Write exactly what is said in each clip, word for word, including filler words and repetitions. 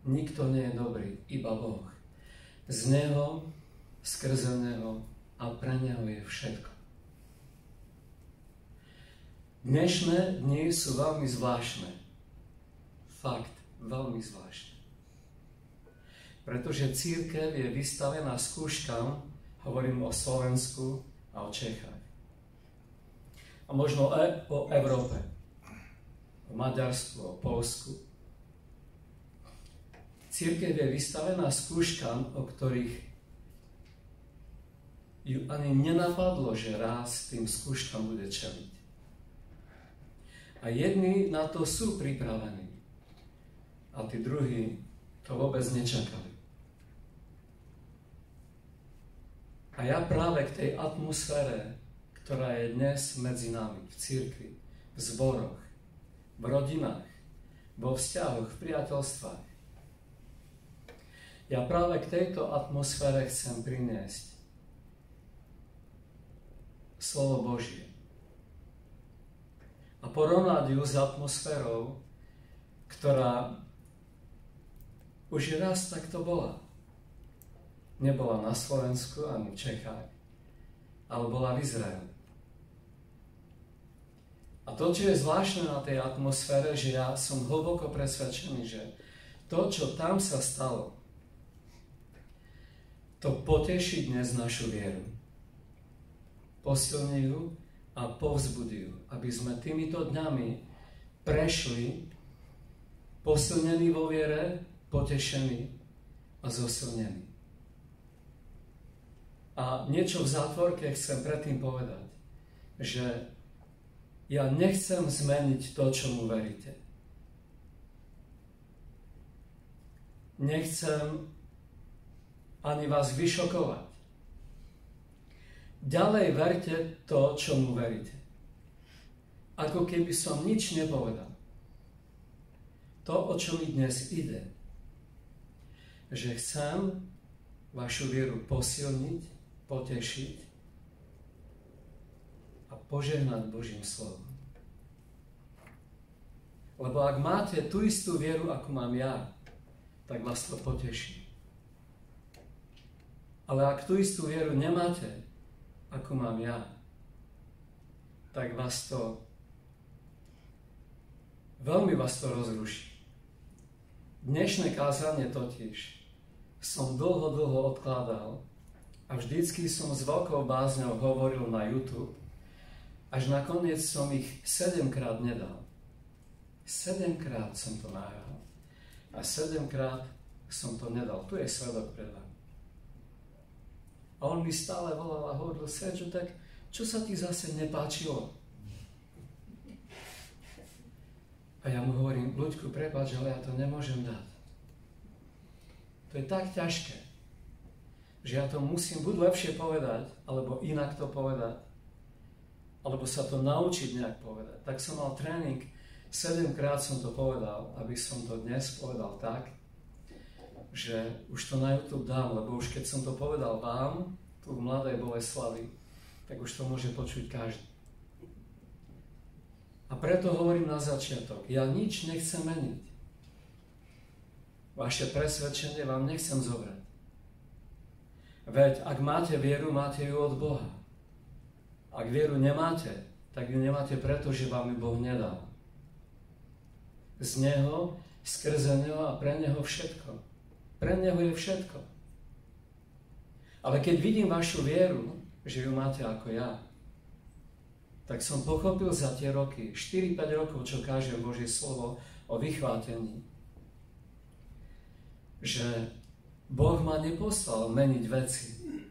nikto nie je dobrý, iba Boh. Z Neho, skrze Neho a pre Neho je všetko. Dnešné dni sú veľmi zvláštne. Fakt, veľmi zvláštne. Pretože cirkev je vystavená skúškam, hovorím o Slovensku a o Čechách. A možno aj o Európe, o Maďarsku, o Poľsku. Cirkev je vystavená skúškam, o ktorých ju ani nenapadlo, že raz tým skúškam bude čeliť. A jedni na to sú pripravení, a tí druhí to vôbec nečakali. A ja práve k tej atmosfére, ktorá je dnes medzi nami, v cirkvi, v zboroch, v rodinách, vo vzťahoch, v priateľstvách, ja práve k tejto atmosfére chcem priniesť slovo Božie. A porovnať ju s atmosférou, ktorá už raz takto bola. Nebola na Slovensku ani v Čechách, ale bola v Izraeli. A to, čo je zvláštne na tej atmosfére, že ja som hlboko presvedčený, že to, čo tam sa stalo, to poteší dnes našu vieru. Posilní ju a povzbudí ju, aby sme týmito dňami prešli posilnení vo viere, potešení a zosilnení. A niečo v zátvorke chcem predtým povedať, že ja nechcem zmeniť to, čomu veríte. Nechcem ani vás vyšokovať. Ďalej verte to, čomu veríte. Ako keby som nič nepovedal. To, o čo mi dnes ide, že chcem vašu vieru posilniť, potešiť a požehnať Božím slovom. Lebo ak máte tú istú vieru, ako mám ja, tak vás to poteší. Ale ak tú istú vieru nemáte, ako mám ja, tak vás to veľmi vás to rozruší. Dnešné kázanie totiž som dlho, dlho odkladal a vždycky som s veľkou bázňou hovoril na YouTube, až nakoniec som ich sedemkrát nedal. Sedemkrát som to nahral a sedemkrát som to nedal. Tu je svedok pred vami. A on mi stále volal a hovoril: Sergio, tak čo sa ti zase nepáčilo? A ja mu hovorím: Ľuďku, prepáč, ale ja to nemôžem dať. To je tak ťažké, že ja to musím buď lepšie povedať, alebo inak to povedať, alebo sa to naučiť nejak povedať. Tak som mal tréning, sedemkrát som to povedal, aby som to dnes povedal tak, že už to na YouTube dám, lebo už keď som to povedal vám, tu v Mladej Boleslavi, tak už to môže počuť každý. A preto hovorím na začiatok, ja nič nechcem meniť. Vaše presvedčenie vám nechcem zobrať. Veď ak máte vieru, máte ju od Boha. Ak vieru nemáte, tak ju nemáte preto, že vám ju Boh nedal. Z Neho, skrze Neho a pre Neho všetko. Pre Neho je všetko. Ale keď vidím vašu vieru, že ju máte ako ja, tak som pochopil za tie roky, štyri päť rokov, čo kážem Božie slovo o vychvátení, že Boh ma neposlal meniť veci.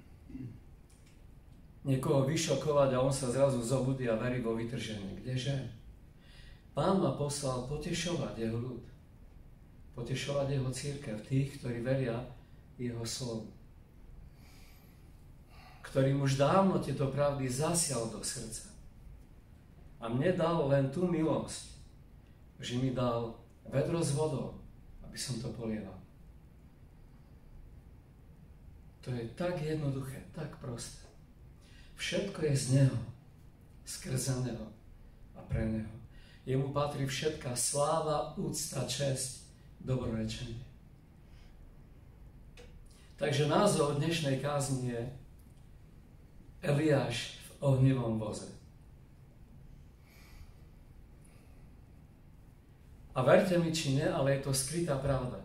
Niekoho vyšokovať a on sa zrazu zobudí a verí vo vytrženie. Kdeže? Pán ma poslal potešovať jeho ľud. Potešovať jeho cirkev, tých, ktorí veria jeho slovu. Ktorým už dávno tieto pravdy zasial do srdca. A mne dal len tú milosť, že mi dal vedro s vodou, aby som to polieval. To je tak jednoduché, tak prosté. Všetko je z Neho, skrze Neho a pre Neho. Jemu patrí všetká sláva, úcta, česť, dobrorečenie. Takže názov dnešnej kázni je Eliáš v ohnivom voze. A verte mi, či nie, ale je to skrytá pravda.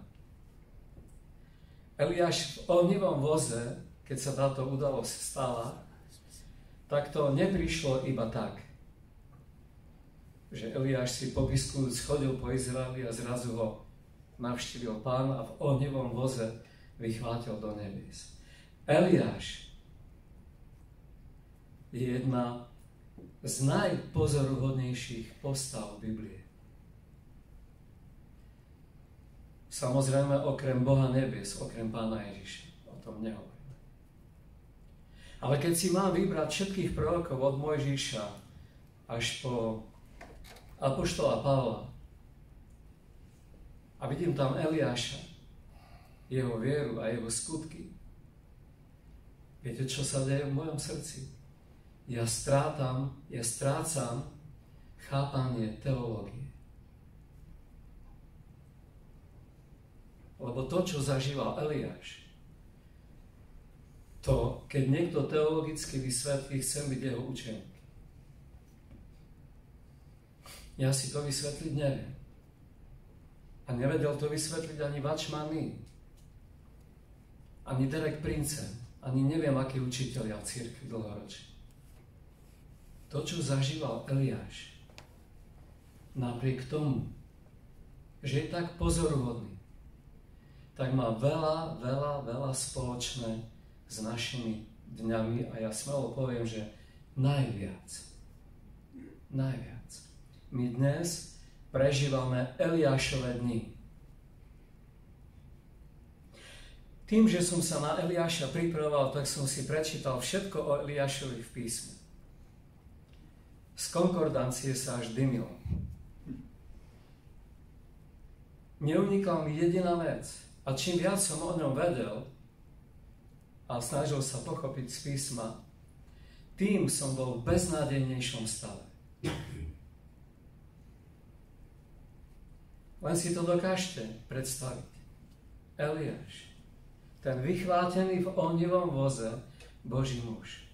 Eliáš v ohnivom voze, keď sa táto udalosť stala, tak to neprišlo iba tak, že Eliáš si popiskujúc chodil po Izraeli a zrazu ho navštívil Pán a v ohnivom voze vychvátil do nebies. Eliáš je jedna z najpozoruhodnejších postav Biblie. Samozrejme, okrem Boha nebies, okrem Pána Ježiša. O tom nehovoríme. Ale keď si mám vybrať všetkých prorokov od Mojžiša až po apoštola Pavla a vidím tam Eliáša, jeho vieru a jeho skutky, viete, čo sa deje v mojom srdci? Ja strátam, ja strácam chápanie teológie. Lebo to, čo zažíval Eliáš, to, keď niekto teologicky vysvetlí, chcem byť jeho učeník. Ja si to vysvetliť neviem. A nevedel to vysvetliť ani Watchman Nee, ani Derek Prince, ani neviem, akí učitelia v cirkvi dlhoročne. To, čo zažíval Eliáš, napriek tomu, že je tak pozoruhodný, tak má veľa, veľa, veľa spoločné s našimi dňami a ja smelo poviem, že najviac. Najviac. My dnes prežívame Eliášove dni. Tým, že som sa na Eliáša pripravoval, tak som si prečítal všetko o Eliášovi v písme. Z konkordancie sa až dymilo. Neunikla mi jediná vec. A čím viac som o ňom vedel a snažil sa pochopiť z písma, tým som bol v beznádejnejšom stave. Len si to dokážte predstaviť. Eliáš, ten vychvátený v ohnivom voze Boží muž.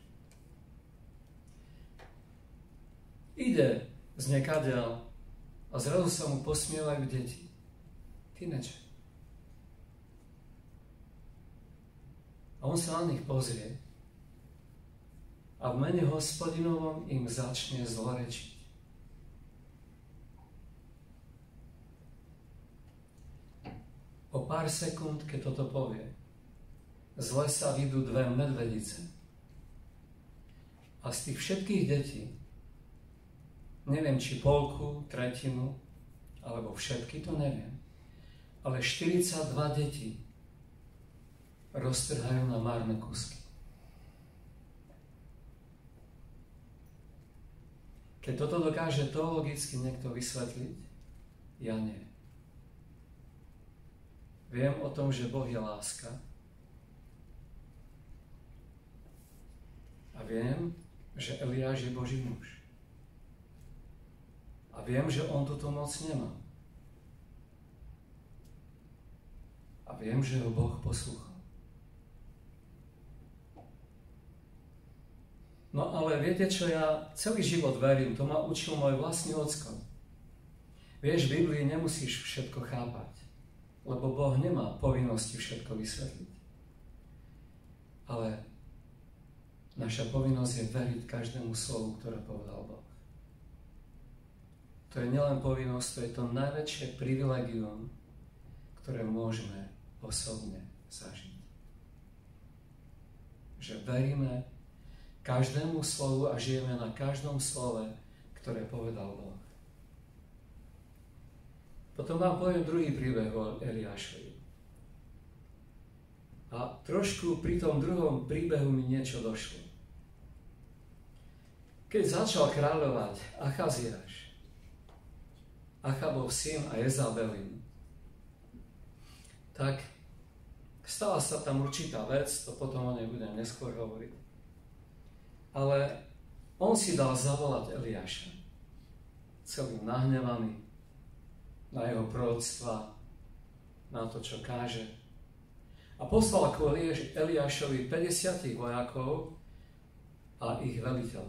Ide z nekadiaľ a zrazu sa mu posmievajú deti. Tínedžeri. A on sa na nich pozrie a v mene Hospodinovom im začne zlorečiť. O pár sekúnd, keď toto povie, z lesa vyjdú dve medvedice. A z tých všetkých detí, neviem, či polku, tretinu, alebo všetky, to neviem, ale štyridsaťdva detí roztrhajú na márne kusky. Keď toto dokáže teologicky niekto vysvetliť, ja nie. Viem o tom, že Boh je láska. A viem, že Eliáš je Boží muž. A viem, že on túto moc nemá. A viem, že ho Boh poslúchal. No ale viete, čo ja celý život verím, to ma učil môj vlastný ocko. Vieš, v Biblii nemusíš všetko chápať, lebo Boh nemá povinnosti všetko vysvetliť. Ale naša povinnosť je veriť každému slovu, ktoré povedal Boh. To je nielen povinnosť, to je to najväčšie privilegium, ktoré môžeme osobne zažiť. Že veríme každému slovu a žijeme na každom slove, ktoré povedal Boh. Potom vám poviem druhý príbeh o Eliášovi. A trošku pri tom druhom príbehu mi niečo došlo. Keď začal kráľovať Achaziáš, Achabov syn a Jezabelin, tak stala sa tam určitá vec, to potom o nej budem neskôr hovoriť. Ale on si dal zavolať Eliáša, celý nahnevaný na jeho proroctva, na to, čo káže. A poslal ku Eliášovi päťdesiat vojakov a ich veliteľ.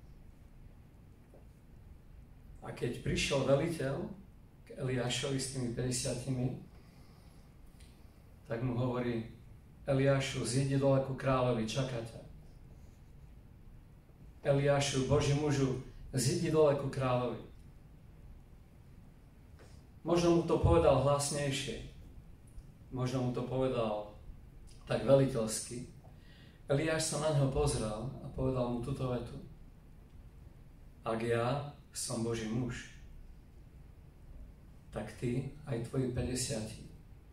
A keď prišiel veliteľ k Eliášovi s tými päťdesiatimi, tak mu hovorí: Eliášu, zjedi dole ku kráľovi, čaká ťa. Eliášu, Boží mužu, zjedi dole ku kráľovi. Možno mu to povedal hlasnejšie. Možno mu to povedal tak veliteľsky. Eliáš sa na neho pozrel a povedal mu túto vetu: Ak ja som Boží muž, tak ty aj tvoji päťdesiati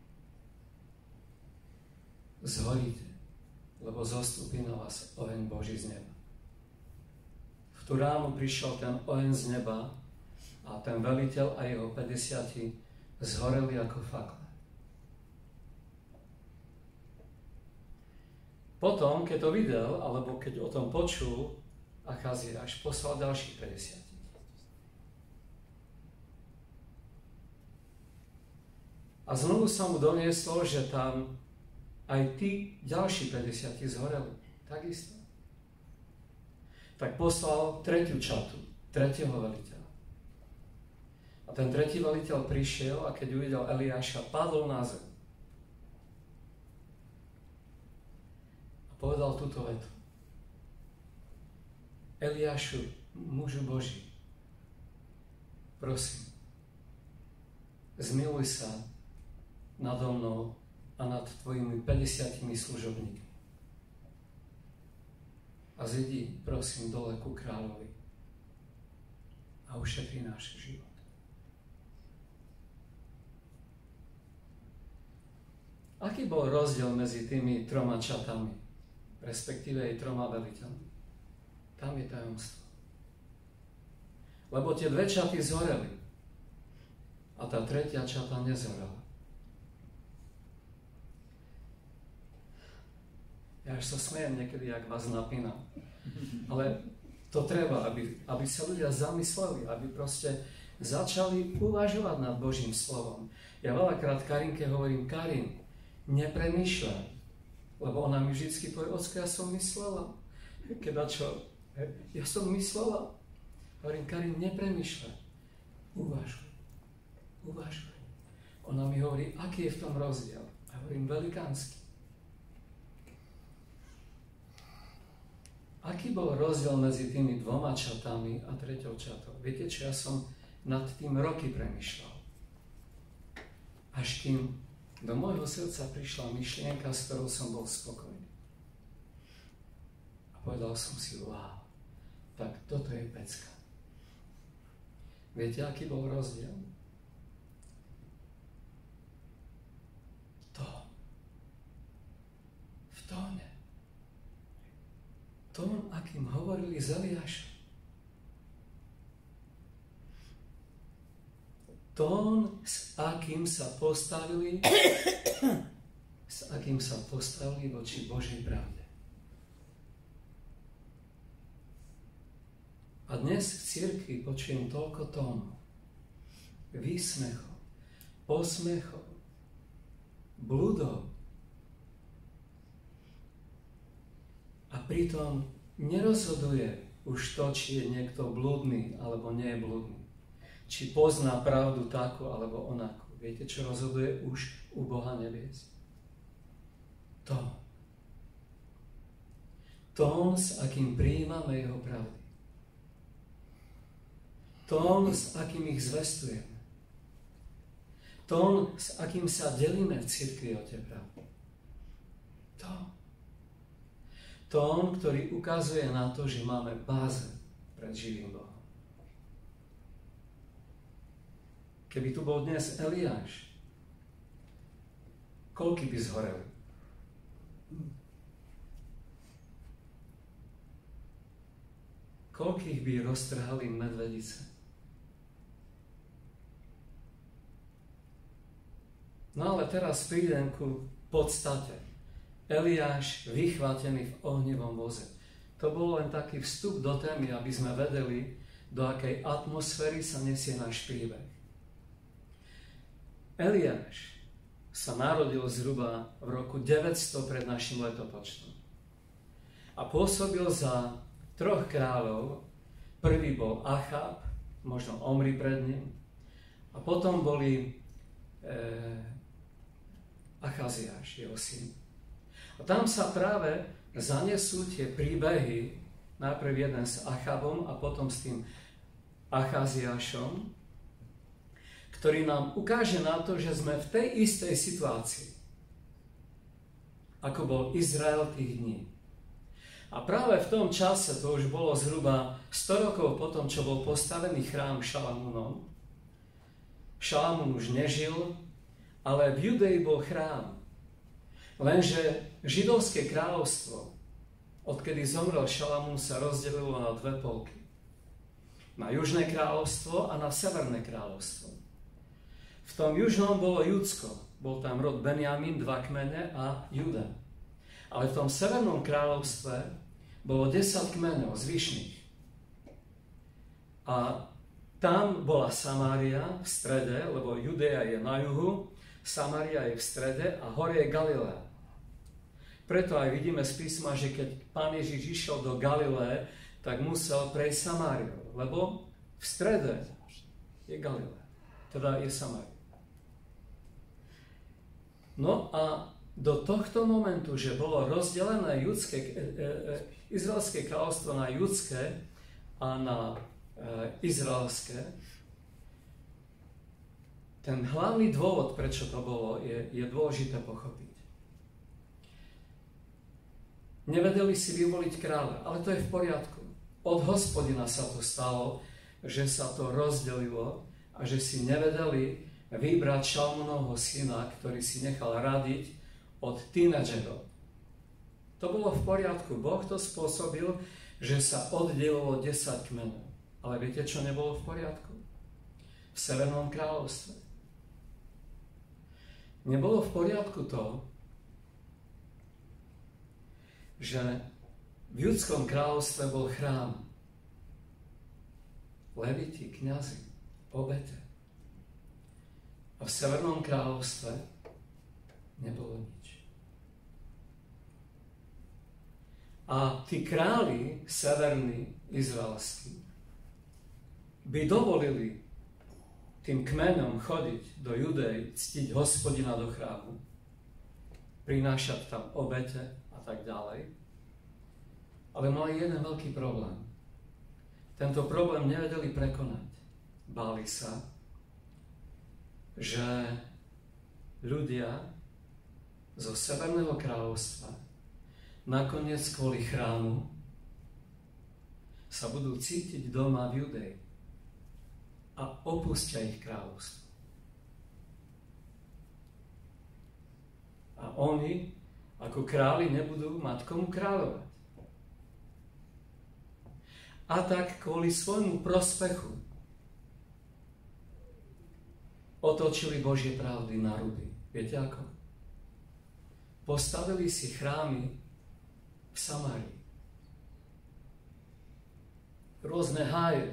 zhoríte, lebo zostupí na vás oheň Boží z neba. V tú ránu prišiel ten oheň z neba a ten veliteľ a jeho päťdesiati zhoreli ako fakle. Potom, keď to videl, alebo keď o tom počul, Achaziáš poslal ďalších päťdesiat. A znovu sa mu donieslo, že tam aj tí ďalší päťdesiat zhoreli. Takisto. Tak poslal tretiu čatu, tretieho veliteľa. A ten tretí veliteľ prišiel a keď uvidel Eliáša, padol na zem. A povedal túto vetu: Eliášu, mužu Boží, prosím, zmiluj sa nado mnou a nad tvojimi päťdesiatimi služobníkmi. A zidi, prosím, dole ku kráľovi a ušetri náš život. Aký bol rozdiel medzi tými troma čatami, respektíve aj troma veliteľmi? Tam je tajomstvo. Lebo tie dve čaty zhoreli a tá tretia čata nezhorela. Ja až sa smejem niekedy, ak vás napínam. Ale to treba, aby, aby sa ľudia zamysleli, aby proste začali uvažovať nad Božím slovom. Ja veľakrát Karinke hovorím: Karin, nepremýšľaj, lebo ona mi vždycky povie: Ocko, ja som myslela. Keda čo? Ja som myslela. Hovorím: Karin, nepremýšľaj, uvažuj, uvažuj. Ona mi hovorí: aký je v tom rozdiel? A hovorím: velikánsky. Aký bol rozdiel medzi tými dvoma čatami a treťou čatou? Viete čo, ja som nad tým roky premýšľal. Až kým do môjho srdca prišla myšlienka, s ktorou som bol spokojný. A povedal som si: wow, tak toto je pecka. Viete, aký bol rozdiel? To. V tóne. Tón, akým hovorili z Eliáša. Tón, s akým sa postavili, s akým sa postavili voči Božej pravde. A dnes v cirkvi počujem toľko tónov, výsmechov, posmechov, bludov. A pritom nerozhoduje už to, či je niekto blúdny alebo nie je blúdny. Či pozná pravdu takú alebo onakú. Viete, čo rozhoduje už u Boha nebies? To. Tón, s akým prijímame jeho pravdy. Tón, s akým ich zvestujeme. Tón, s akým sa delíme v cirkvi o tie pravdy. To. Tón, ktorý ukazuje na to, že máme báze pred živým Bohom. Keby tu bol dnes Eliáš, koľky by zhoreli? Koľkých by roztrhali medvedice? No ale teraz prídem ku podstate. Eliáš vychvátený v ohnivom voze. To bol len taký vstup do témy, aby sme vedeli, do akej atmosféry sa nesie náš príbeh. Eliáš sa narodil zhruba v roku deväťsto pred našim letopočtom. A pôsobil za troch kráľov. Prvý bol Achab, možno Omri pred ním, a potom boli e, Achaziáš, jeho syn. A tam sa práve zanesú tie príbehy, najprv jeden s Achabom a potom s tým Achaziášom, ktorý nám ukáže na to, že sme v tej istej situácii, ako bol Izrael tých dní. A práve v tom čase, to už bolo zhruba sto rokov potom, čo bol postavený chrám Šalamúnom. Šalamún už nežil, ale v Judei bol chrám. Lenže židovské kráľovstvo, odkedy zomrel Šalamún, sa rozdelilo na dve polky. Na južné kráľovstvo a na severné kráľovstvo. V tom južnom bolo Judsko, bol tam rod Benjamín, dva kmene a Juda. Ale v tom severnom kráľovstve bolo desať kmeňov zvyšných. A tam bola Samária v strede, lebo Judea je na juhu, Samária je v strede a hore je Galilea. Preto aj vidíme z písma, že keď Pán Ježiš išiel do Galileje, tak musel prejsť Samáriu, lebo v strede je Galilea, teda je Samária. No a do tohto momentu, že bolo rozdelené judské, e, e, izraelské kráľovstvo na judské a na e, izraelské, ten hlavný dôvod, prečo to bolo, je, je dôležité pochopiť. Nevedeli si vyvoliť kráľa, ale to je v poriadku. Od Hospodina sa to stalo, že sa to rozdelilo a že si nevedeli vybrať Šalmúnovho syna, ktorý si nechal radiť od tínedžerov. To bolo v poriadku. Boh to spôsobil, že sa oddelilo desať kmenov. Ale viete, čo nebolo v poriadku? V Severnom kráľovstve. Nebolo v poriadku to, že v Judskom kráľovstve bol chrám. Leviti, kňazi, obete. A v Severnom kráľovstve nebolo nič. A tí králi severní, izraelskí, by dovolili tým kmeňom chodiť do Judej, ctiť Hospodina do chrámu, prinášať tam obete a tak ďalej. Ale mali jeden veľký problém. Tento problém nevedeli prekonať. Báli sa, že ľudia zo Severného kráľovstva nakoniec kvôli chrámu sa budú cítiť doma v Judei a opustia ich kráľovstvo. A oni ako králi nebudú mať komu kráľovať. A tak kvôli svojmu prospechu otočili Božie pravdy na ruby. Viete ako? Postavili si chrámy v Samárii. Rôzne háje.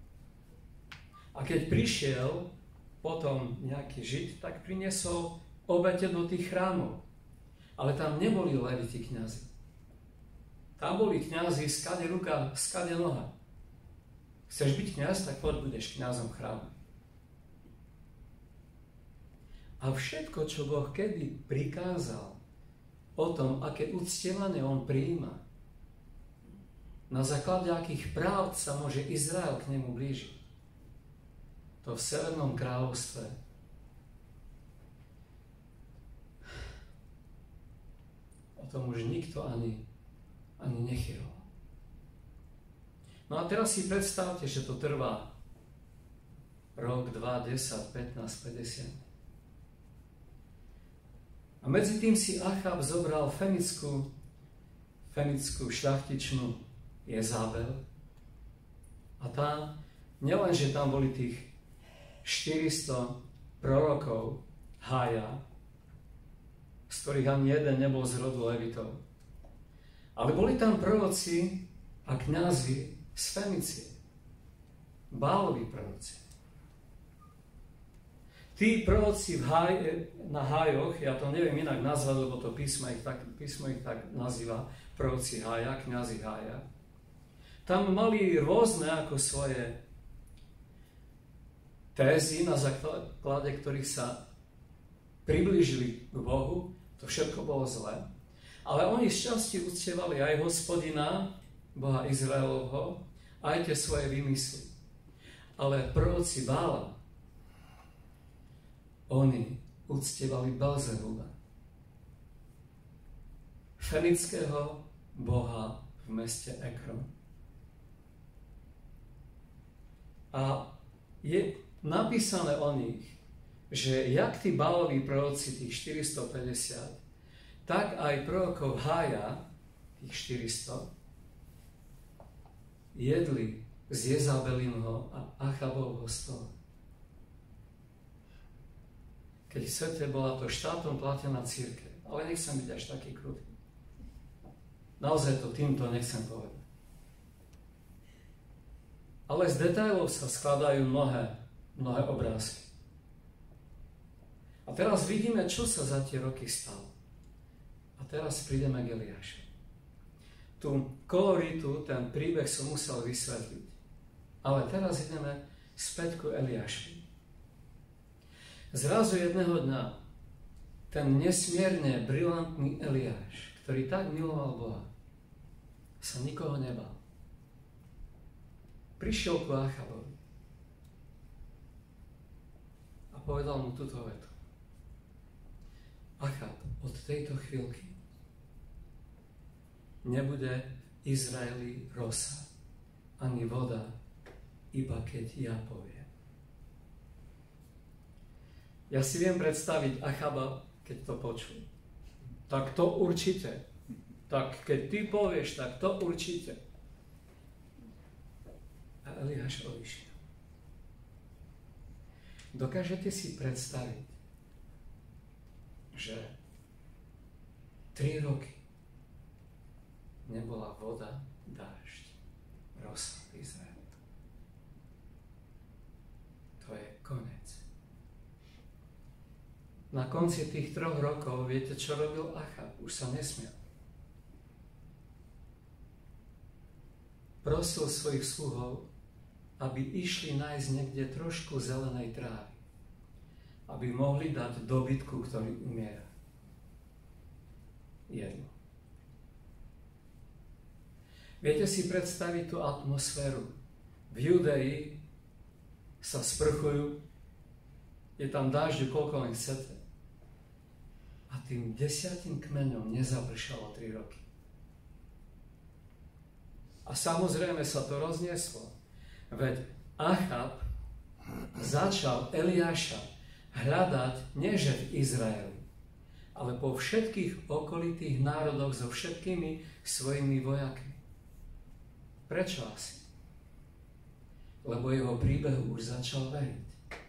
A keď prišiel potom nejaký Žid, tak priniesol obete do tých chrámov. Ale tam neboli leviti kňazi. Tam boli kňazi skade ruka, skade noha. Chceš byť kňaz, tak poď budeš kňazom chrámu. A všetko, čo Boh kedy prikázal o tom, aké uctievanie on prijíma, na základe akých práv sa môže Izrael k nemu blížiť, to v Severnom kráľovstve o tom už nikto ani, ani nechýral. No a teraz si predstavte, že to trvá rok, dva, desať, pätnásť, päťdesiat. A medzi tým si Achab zobral fenickú, fenickú šľachtičnú Jezábel. A tá, nielenže tam boli tých štyristo prorokov Hája, z ktorých ani jeden nebol z rodu Levitov, ale boli tam proroci a kňazi z Fenicie. Bálovi proroci. tí proroci v haj, na hájoch, ja to neviem inak nazvať, lebo to písmo ich tak, písmo ich tak nazýva, proroci hája, kňazi hája, tam mali rôzne ako svoje tézy, na základe ktorých sa priblížili k Bohu. To všetko bolo zlé. Ale oni z časti uctievali aj Hospodina, Boha Izraelovho, aj tie svoje výmysly. Ale proroci Bála, oni uctievali Belzebuba, fenického boha v meste Ekron. A je napísané o nich, že jak tí Báloví proroci, tých štyristopäťdesiat, tak aj prorokov Hája, tých štyristo, jedli z Jezabelinho a Achabovho stola. Keď v svete bola to štátom platená cirkev. Ale nechcem byť až taký krutý. Naozaj to týmto nechcem povedať. Ale z detailov sa skladajú mnohé, mnohé obrázky. A teraz vidíme, čo sa za tie roky stalo. A teraz prídeme k Eliášovi. Tu koloritu, ten príbeh som musel vysvetliť. Ale teraz ideme späť ku Eliášovi. Zrazu jedného dňa ten nesmierne brilantný Eliáš, ktorý tak miloval Boha, sa nikoho nebal. Prišiel ku Achabovi a povedal mu túto vetu. Achab, od tejto chvíľky nebude v Izraeli rosa ani voda, iba keď ja poviem. Ja si viem predstaviť Achaba, keď to počul. Tak to určite. Tak keď ty povieš, tak to určite. A Eliáš odišiel. Dokážete si predstaviť, že tri roky nebola voda, dážď, rosa v Izraeli. To je koniec. Na konci tých troch rokov, viete, čo robil Achab? Už sa nesmiel. Prosil svojich sluhov, aby išli nájsť niekde trošku zelenej trávy, aby mohli dať dobytku, ktorý umiera, jedlo. Viete si predstaviť tú atmosféru? V Judei sa sprchujú, je tam dážďu, koľko len chcete. A tým desiatim kmeňom nezapršalo tri roky. A samozrejme sa to roznieslo. Veď Achab začal Eliáša hľadať nieže v Izraeli, ale po všetkých okolitých národoch so všetkými svojimi vojakmi. Prečo asi? Lebo jeho príbehu už začal veriť.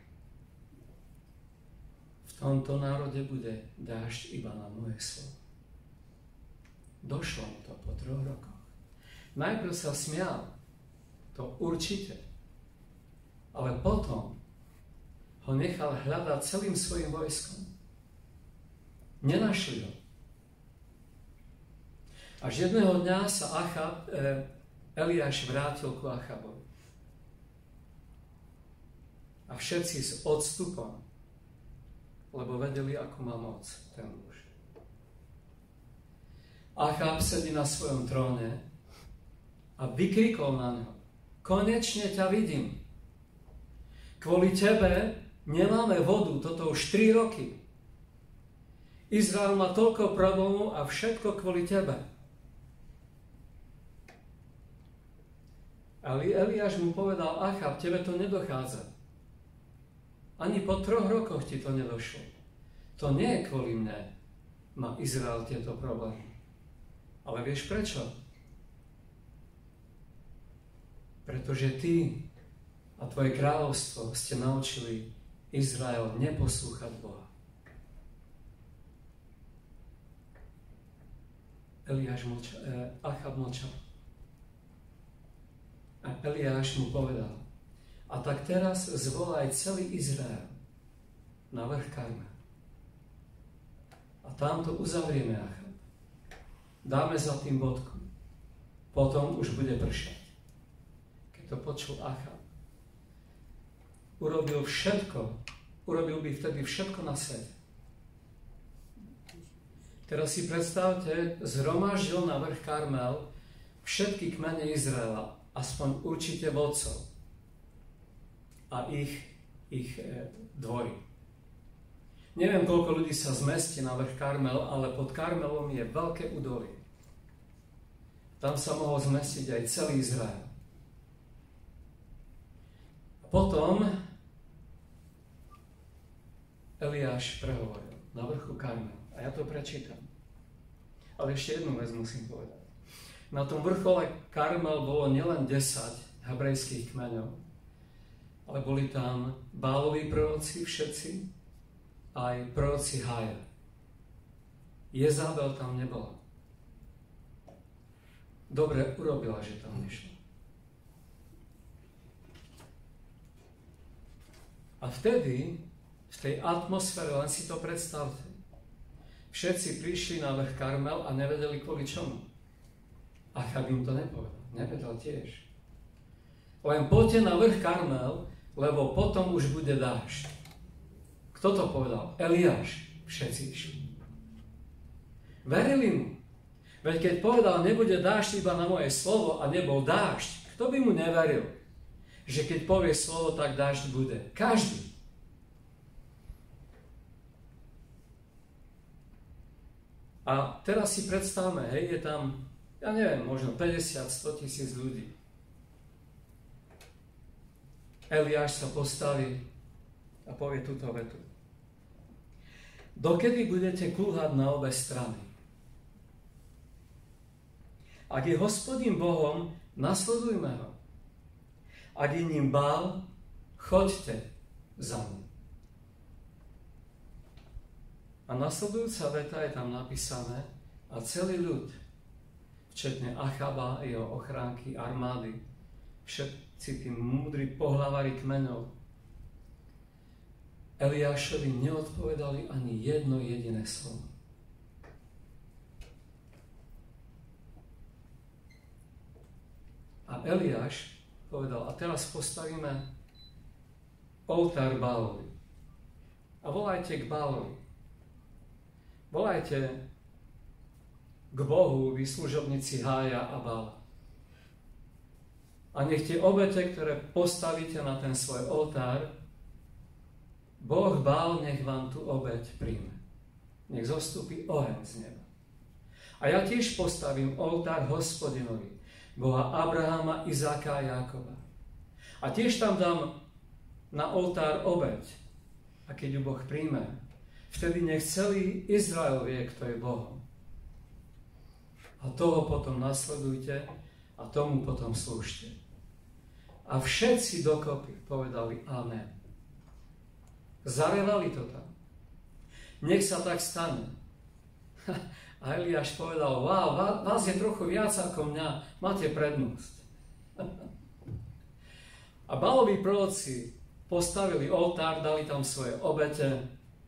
V tomto národe bude dážď iba na moje slovo. Došlo mu to po troch rokoch. Najprv sa smial, to určite, ale potom ho nechal hľadať celým svojim vojskom. Nenašli ho. Až jedného dňa sa Achab, eh, Eliáš vrátil ku Achabovi. A všetci s odstupom, lebo vedeli, ako má moc ten muž. Achab sedí na svojom tróne a vykrikol na ňo. Konečne ťa vidím. Kvôli tebe nemáme vodu, toto už tri roky. Izrael má toľko problémov a všetko kvôli tebe. Ale Eliáš mu povedal, Achab, tebe to nedochádza. Ani po troch rokoch ti to nedošlo. To nie je kvôli mne, má Izrael tieto problémy. Ale vieš prečo? Pretože ty a tvoje kráľovstvo ste naučili Izrael neposlúchať Boha. Eliáš mlčal, eh, Achab mlčal. A Eliáš mu povedal, a tak teraz zvolaj celý Izrael na vrch Karmel. A tam to uzavrieme, Achab. Dáme za tým bodku. Potom už bude pršať. Keď to počul Achab, urobil všetko, urobil by vtedy všetko na svete. Teraz si predstavte, zhromaždil na vrch Karmel všetky kmene Izraela, aspoň určite vodcov a ich, ich e, dvory. Neviem, koľko ľudí sa zmestí na vrch Karmel, ale pod Karmelom je veľké údolie. Tam sa mohol zmestiť aj celý Izrael. A potom Eliáš prehovoril na vrchu Karmel. A ja to prečítam. Ale ešte jednu vec musím povedať. Na tom vrchole Karmel bolo nielen desať hebrejských kmeňov, ale boli tam Báloví proroci všetci, aj proroci Hája. Jezabel tam nebola. Dobre urobila, že tam nešla. A vtedy, v tej atmosfére, len si to predstavte, všetci prišli na vrch Karmel a nevedeli kvôli čomu. Achab im to nepovedal. Nevedel tiež. Len poďte na vrch Karmel, lebo potom už bude dážď. Kto to povedal? Eliáš. Všetci išli. Verili mu. Veď keď povedal, nebude dážď iba na moje slovo a nebol dážď, kto by mu neveril, že keď povie slovo, tak dážď bude? Každý. A teraz si predstavme, hej, je tam, ja neviem, možno päťdesiat až sto tisíc ľudí. Eliáš sa postaví a povie túto vetu. Dokedy budete kúhať na obe strany? Ak je Hospodin Bohom, nasledujme ho. Ak je ním Bál, choďte za ním. A nasledujúca veta je tam napísané a celý ľud, včetne Achaba, jeho ochránky, armády, všetci tí múdri pohlavári kmeňov, Eliášovi neodpovedali ani jedno jediné slovo. A Eliáš povedal, a teraz postavíme oltár Bálovi. A volajte k Bálovi. Volajte k Bohu, vy služobníci Hája a Bála. A nech tie obete, ktoré postavíte na ten svoj oltár, Boh Bál, nech vám tú obeť príjme. Nech zostupí oheň z neba. A ja tiež postavím oltár Hospodinovi, Boha Abrahama, Izáka a Jákoba. A tiež tam dám na oltár obeť. A keď ju Boh príjme, vtedy nech celý Izrael vie, kto je Bohom. A toho potom nasledujte a tomu potom slúžte. A všetci dokopy povedali amen. Zarevali to tam. Nech sa tak stane. A Eliáš povedal, wow, vás je trochu viac ako mňa, máte prednosť. A Báloví proroci postavili oltár, dali tam svoje obete,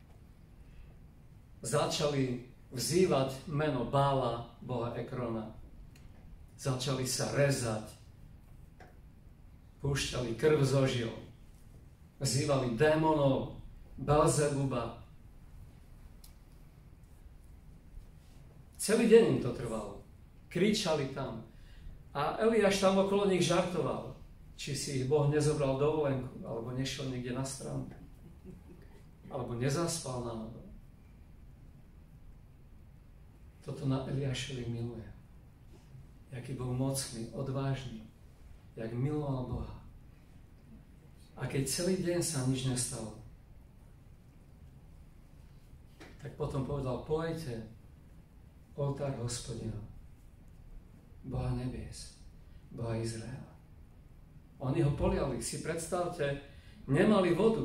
začali vzývať meno Bála, boha Ekrona. Začali sa rezať, púšťali krv zo žil, vzývali démonov, Belzebuba. Celý deň im to trvalo. Kričali tam. A Eliáš tam okolo nich žartoval, či si ich Boh nezobral dovolenku, alebo nešiel niekde na stranu, alebo nezaspal náhodou. Toto na Eliášovi miluje. Jaký bol mocný, odvážny, jak miloval Boha. A keď celý deň sa nič nestalo, tak potom povedal, pojďte oltár Hospodina, Boha nebies, Boha Izraela. Oni ho poliali, si predstavte, nemali vodu.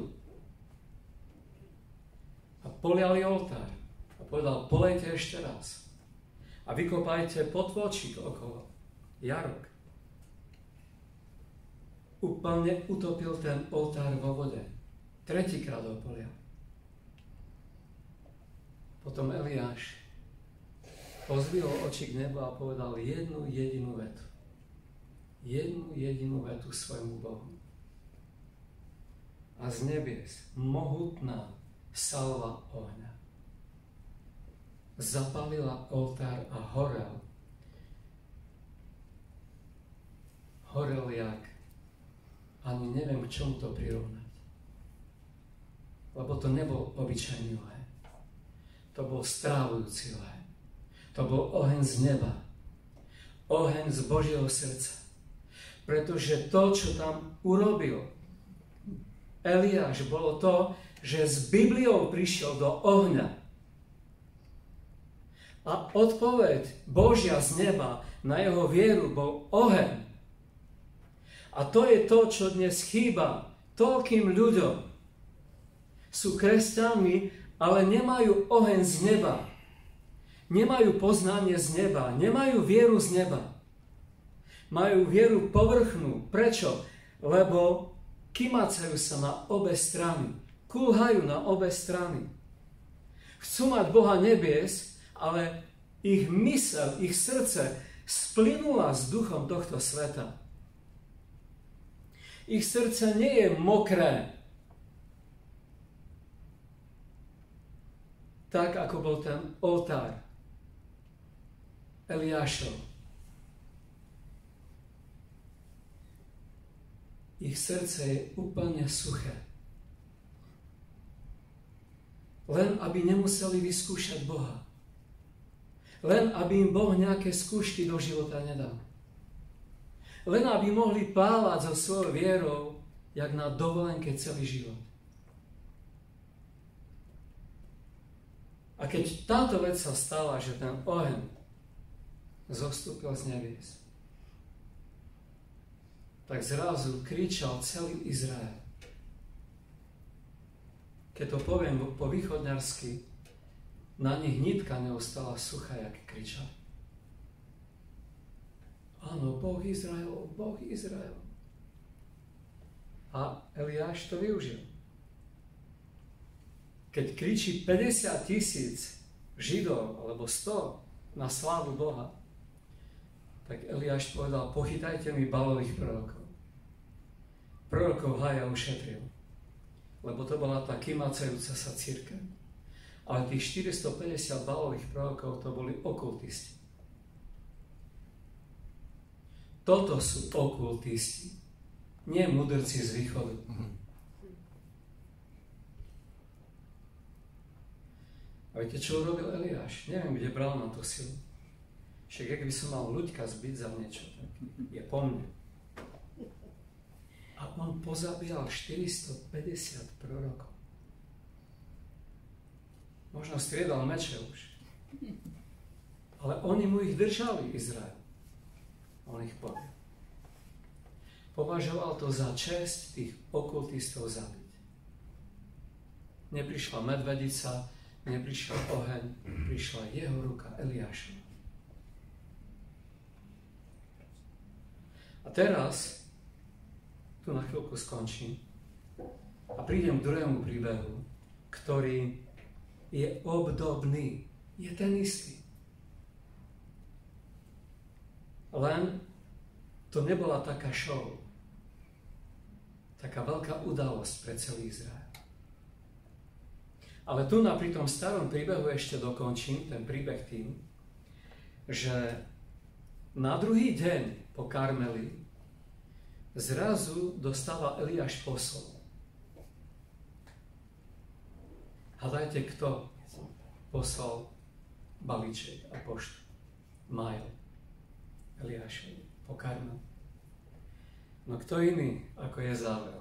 A poliali oltár. A povedal, polejte ešte raz. A vykopajte potôčik okolo, jarok. Úplne utopil ten oltár vo vode. Tretíkrát ho polial. Potom Eliáš pozdvihol oči k nebu a povedal jednu jedinú vetu. Jednu jedinú vetu svojmu Bohu. A z nebies mohutná salva ohňa zapálila oltár a horel. Horel jak, ani neviem, k čomu to prirovnať. Lebo to nebol obyčajný oheň. To bol strávujúci oheň. To bol oheň z neba. Oheň z Božieho srdca. Pretože to, čo tam urobil Eliáš, bolo to, že s Bibliou prišiel do ohňa. A odpoveď Božia z neba na jeho vieru bol oheň. A to je to, čo dnes chýba toľkým ľuďom. Sú kresťanmi, ale nemajú oheň z neba. Nemajú poznanie z neba. Nemajú vieru z neba. Majú vieru povrchnú. Prečo? Lebo kymacajú sa na obe strany. Kulhajú na obe strany. Chcú mať Boha nebies, ale ich myseľ, ich srdce splynula s duchom tohto sveta. Ich srdce nie je mokré, tak ako bol ten oltár Eliášov. Ich srdce je úplne suché. Len aby nemuseli vyskúšať Boha. Len aby im Boh nejaké skúšky do života nedal. Len aby mohli plávať so svojou vierou, jak na dovolenke celý život. A keď táto vec sa stala, že ten oheň zostúpil z nebies, tak zrazu kričal celý Izrael. Keď to poviem po východňarsky, na nich nitka neostala suchá, jak kričal. Áno, Boh Izraelov, Boh Izrael. A Eliáš to využil. Keď kričí päťdesiat tisíc Židov, alebo sto na slávu Boha, tak Eliáš povedal, pochytajte mi balových prorokov. Prorokov Haja ušetril, lebo to bola tá kymacajúca sa cirkev. Ale tých štyristopäťdesiat balových prorokov to boli okultisti. Toto sú okultisti, nie mudrci z východu. A viete, čo urobil Eliáš? Neviem, kde bral na to silu. Však, ak by som mal ľuďka zbiť za niečo, tak je po mne. A on pozabíjal štyristopäťdesiat prorokov. Možno striedal meče už. Ale oni mu ich držali, Izrael. On ich pobil. Považoval to za česť tých okultistov zabiť. Neprišla medvedica, neprišiel oheň, prišla jeho ruka, Eliášova. A teraz, tu na chvíľku skončím a prídem k druhému príbehu, ktorý je obdobný, je ten istý. Len to nebola taká show, taká veľká udalosť pre celý Izrael. Ale tu na pri tom starom príbehu ešte dokončím ten príbeh tým, že na druhý deň po Karmeli zrazu dostáva Eliáš posol. Hádajte, kto poslal balíček a poštu? Mail Eliášovi po Karmeli. No kto iný ako Jezavel?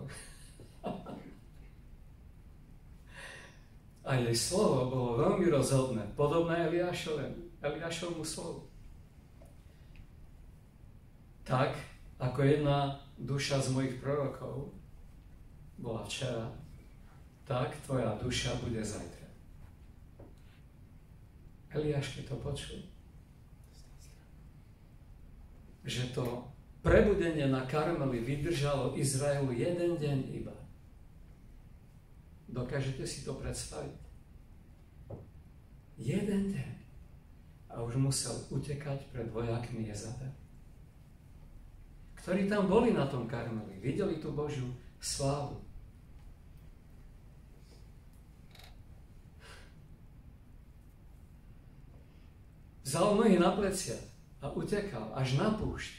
A jej slovo bolo veľmi rozhodné, podobné Eliášovmu slovu. Tak, ako jedna duša z mojich prorokov bola včera, tak tvoja duša bude zajtra. Eliáš, keď to počul, že to prebudenie na Karmeli vydržalo Izraelu jeden deň iba. Dokážete si to predstaviť? Jeden deň. A už musel utekať pred vojakmi Jezabel, ktorí tam boli na tom Karmeli. Videli tú Božiu slávu. Vzal nohy na plecia a utekal až na púšť.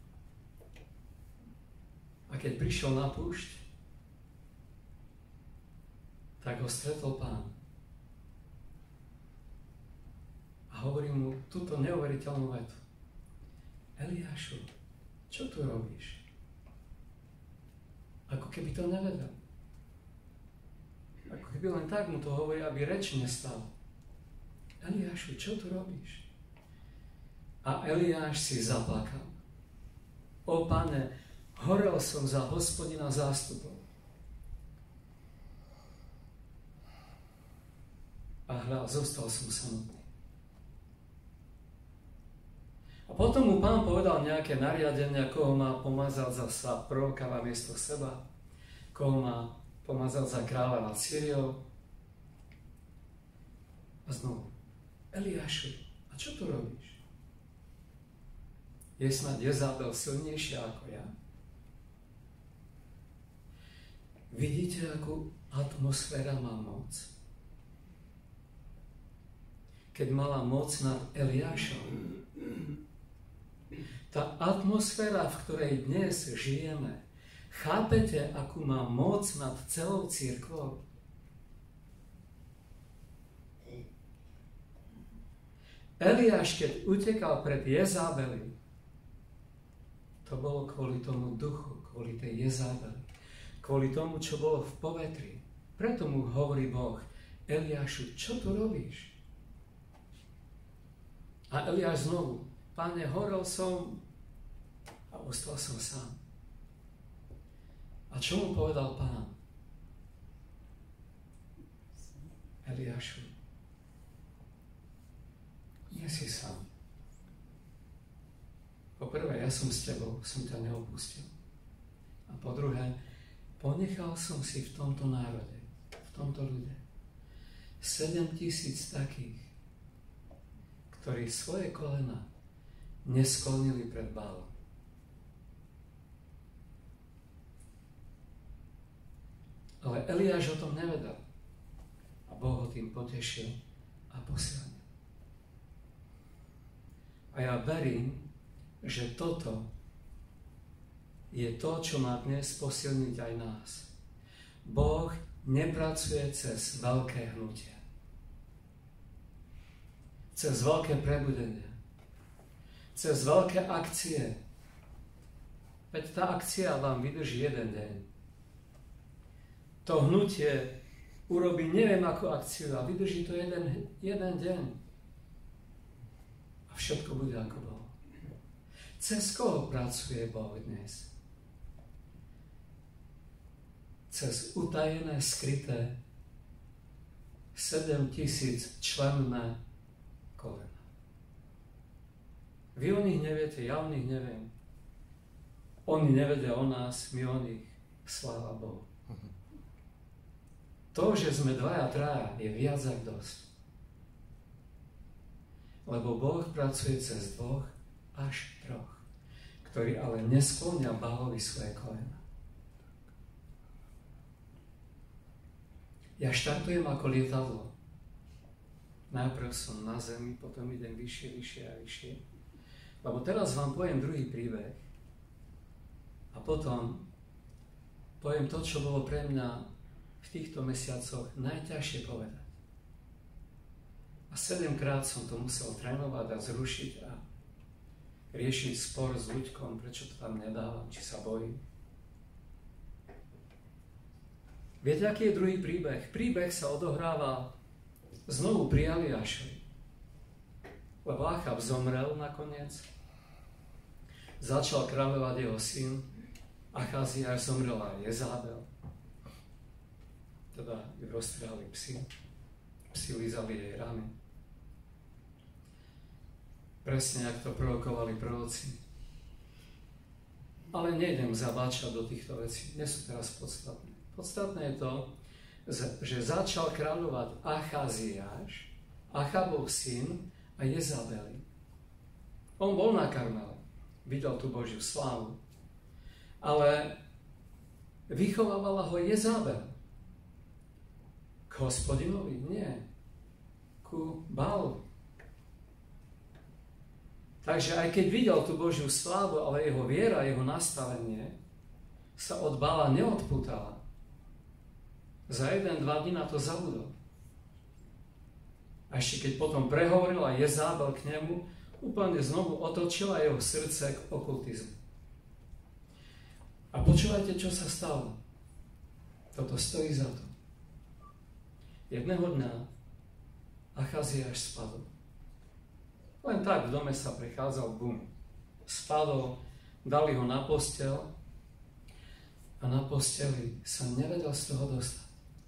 A keď prišiel na púšť, tak ho stretol Pán. A hovorí mu túto neuveriteľnú vetu. Eliášu, čo tu robíš? Ako keby to nevedel. Ako keby len tak mu to hovorí, aby reč nestal. Eliášu, čo tu robíš? A Eliáš si zaplakal. O Pane, horel som za Hospodina zástupov. A hľa, zostal som samotný. A potom mu Pán povedal nejaké nariadenia, koho má pomazať za proroka na miesto seba, koho má pomazať za kráľa nad Sýriou. A znovu, Eliášu, a čo tu robíš? Je snad Jezabel silnejšia ako ja? Vidíte, akú atmosféra má moc? Keď mala moc nad Eliášom, tá atmosféra, v ktorej dnes žijeme, chápete, akú má moc nad celou cirkvou? Eliáš, keď utekal pred Jezabeli, to bolo kvôli tomu duchu, kvôli tej Jezabeli, kvôli tomu, čo bolo v povetri. Preto mu hovorí Boh, Eliášu, čo tu robíš? A Eliáš znovu, Pane, horel som a ostal som sám. A čo mu povedal Pán? Eliášu, nie si sám. Po prvé, ja som s tebou, som ťa neopustil. A po druhé, ponechal som si v tomto národe, v tomto ľude, sedem tisíc takých, ktorí svoje kolena nesklonili pred Bálom. Ale Eliáš o tom nevedel. A Boh ho tým potešil a posilnil. A ja verím, že toto je to, čo má dnes posilniť aj nás. Boh nepracuje cez veľké hnutie. Cez veľké prebudenie. Cez veľké akcie. Veď tá akcia vám vydrží jeden deň. To hnutie urobí neviem akú akciu a vydrží to jeden, jeden deň. A všetko bude ako bolo. Cez koho pracuje Boh dnes? Cez utajené, skryté sedem tisíc členné kolena. Vy o nich neviete, ja o nich neviem. Oni nevedia o nás, my o nich, sláva Bohu. To, že sme dvaja, traja, je viac ako dosť. Lebo Boh pracuje cez dvoch až troch, ktorí ale nesklonia Bálovi svoje kolena. Ja štartujem ako lietadlo. Najprv som na zemi, potom idem vyššie, vyššie a vyššie. Lebo teraz vám poviem druhý príbeh a potom poviem to, čo bolo pre mňa v týchto mesiacoch najťažšie povedať. A sedemkrát som to musel trénovať a zrušiť a riešiť spor s Ľuďkom, prečo to tam nedávam, či sa bojím. Viete, aký je druhý príbeh? Príbeh sa odohráva znovu pri Eliášovi. Lebo Achab zomrel nakoniec. Začal kráľovať jeho syn. Achaziáš, zomrel aj Jezabel. Teda ju roztrhali psi. Psi lízali jej rany. Presne, ak to prorokovali proroci. Ale nejdem zabáčať do týchto vecí. Nie sú teraz podstatné. Podstatné je to, že začal kráľovať Achaziáš a Achabov syn a Jezabeli. On bol na Karmele, videl tú Božiu slávu, ale vychovávala ho Jezabel. K Hospodinovi? Nie. Ku Bálu. Takže aj keď videl tú Božiu slávu, ale jeho viera, jeho nastavenie sa od Bála neodpútala. Za jeden, dva dní na to zabudol. A ešte keď potom prehovorila Jezabel k nemu, úplne znovu otočila jeho srdce k okultizmu. A počúvajte, čo sa stalo. Toto stojí za to. Jedného dňa Achaziáš spadol. Len tak v dome sa prechádzal, bum. Spadol, dali ho na posteľ a na posteli sa nevedel z toho dostať.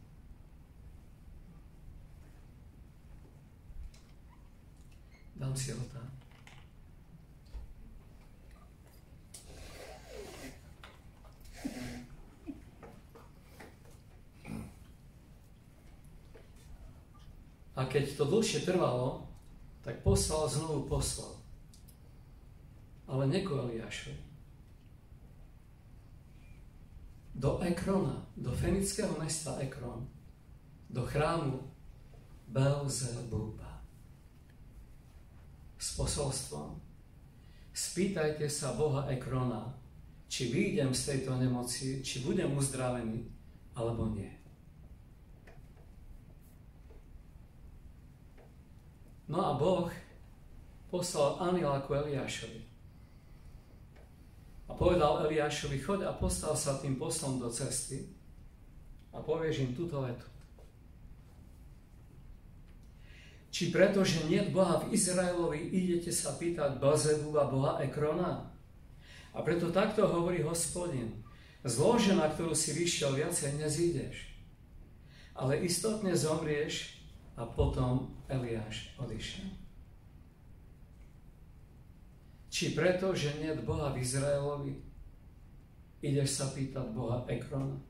Dám si ho tam. A keď to dlhšie trvalo, tak poslal, znovu poslal. Ale nie ku Eliášovi. Do Ekrona, do fenického mesta Ekron, do chrámu Belzebuba. S posolstvom: spýtajte sa Boha Ekrona, či vyjdem z tejto nemoci, či budem uzdravený, alebo nie. No a Boh poslal anjela ku Eliášovi. A povedal Eliášovi: choď a postav sa tým poslom do cesty a povieš im túto vetu. Či preto, že niet Boha v Izraelovi, idete sa pýtať Belzebuba, Boha Ekrona? A preto takto hovorí Hospodin: z lože, na ktorú si vyšiel, viacej nezídeš, ale istotne zomrieš. A potom Eliáš odišiel. Či preto, že niet Boha v Izraelovi, ideš sa pýtať Boha Ekrona?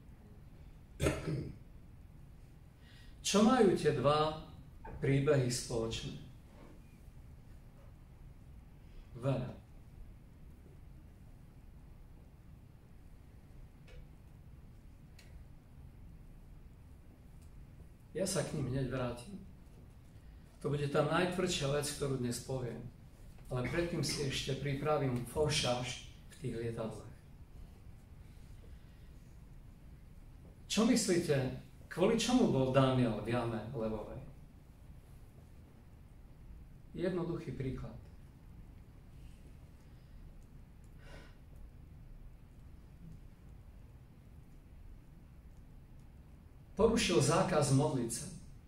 Čo majú tie dva príbehy spoločné? Veľa. Ja sa k ním hneď vrátim. To bude tá najtvrdšia vec, ktorú dnes poviem. Ale predtým si ešte pripravím foršáž v tých lietadlách. Čo myslíte, kvôli čomu bol Daniel v jame levovej? Jednoduchý príklad. Porušil zákaz modliť sa.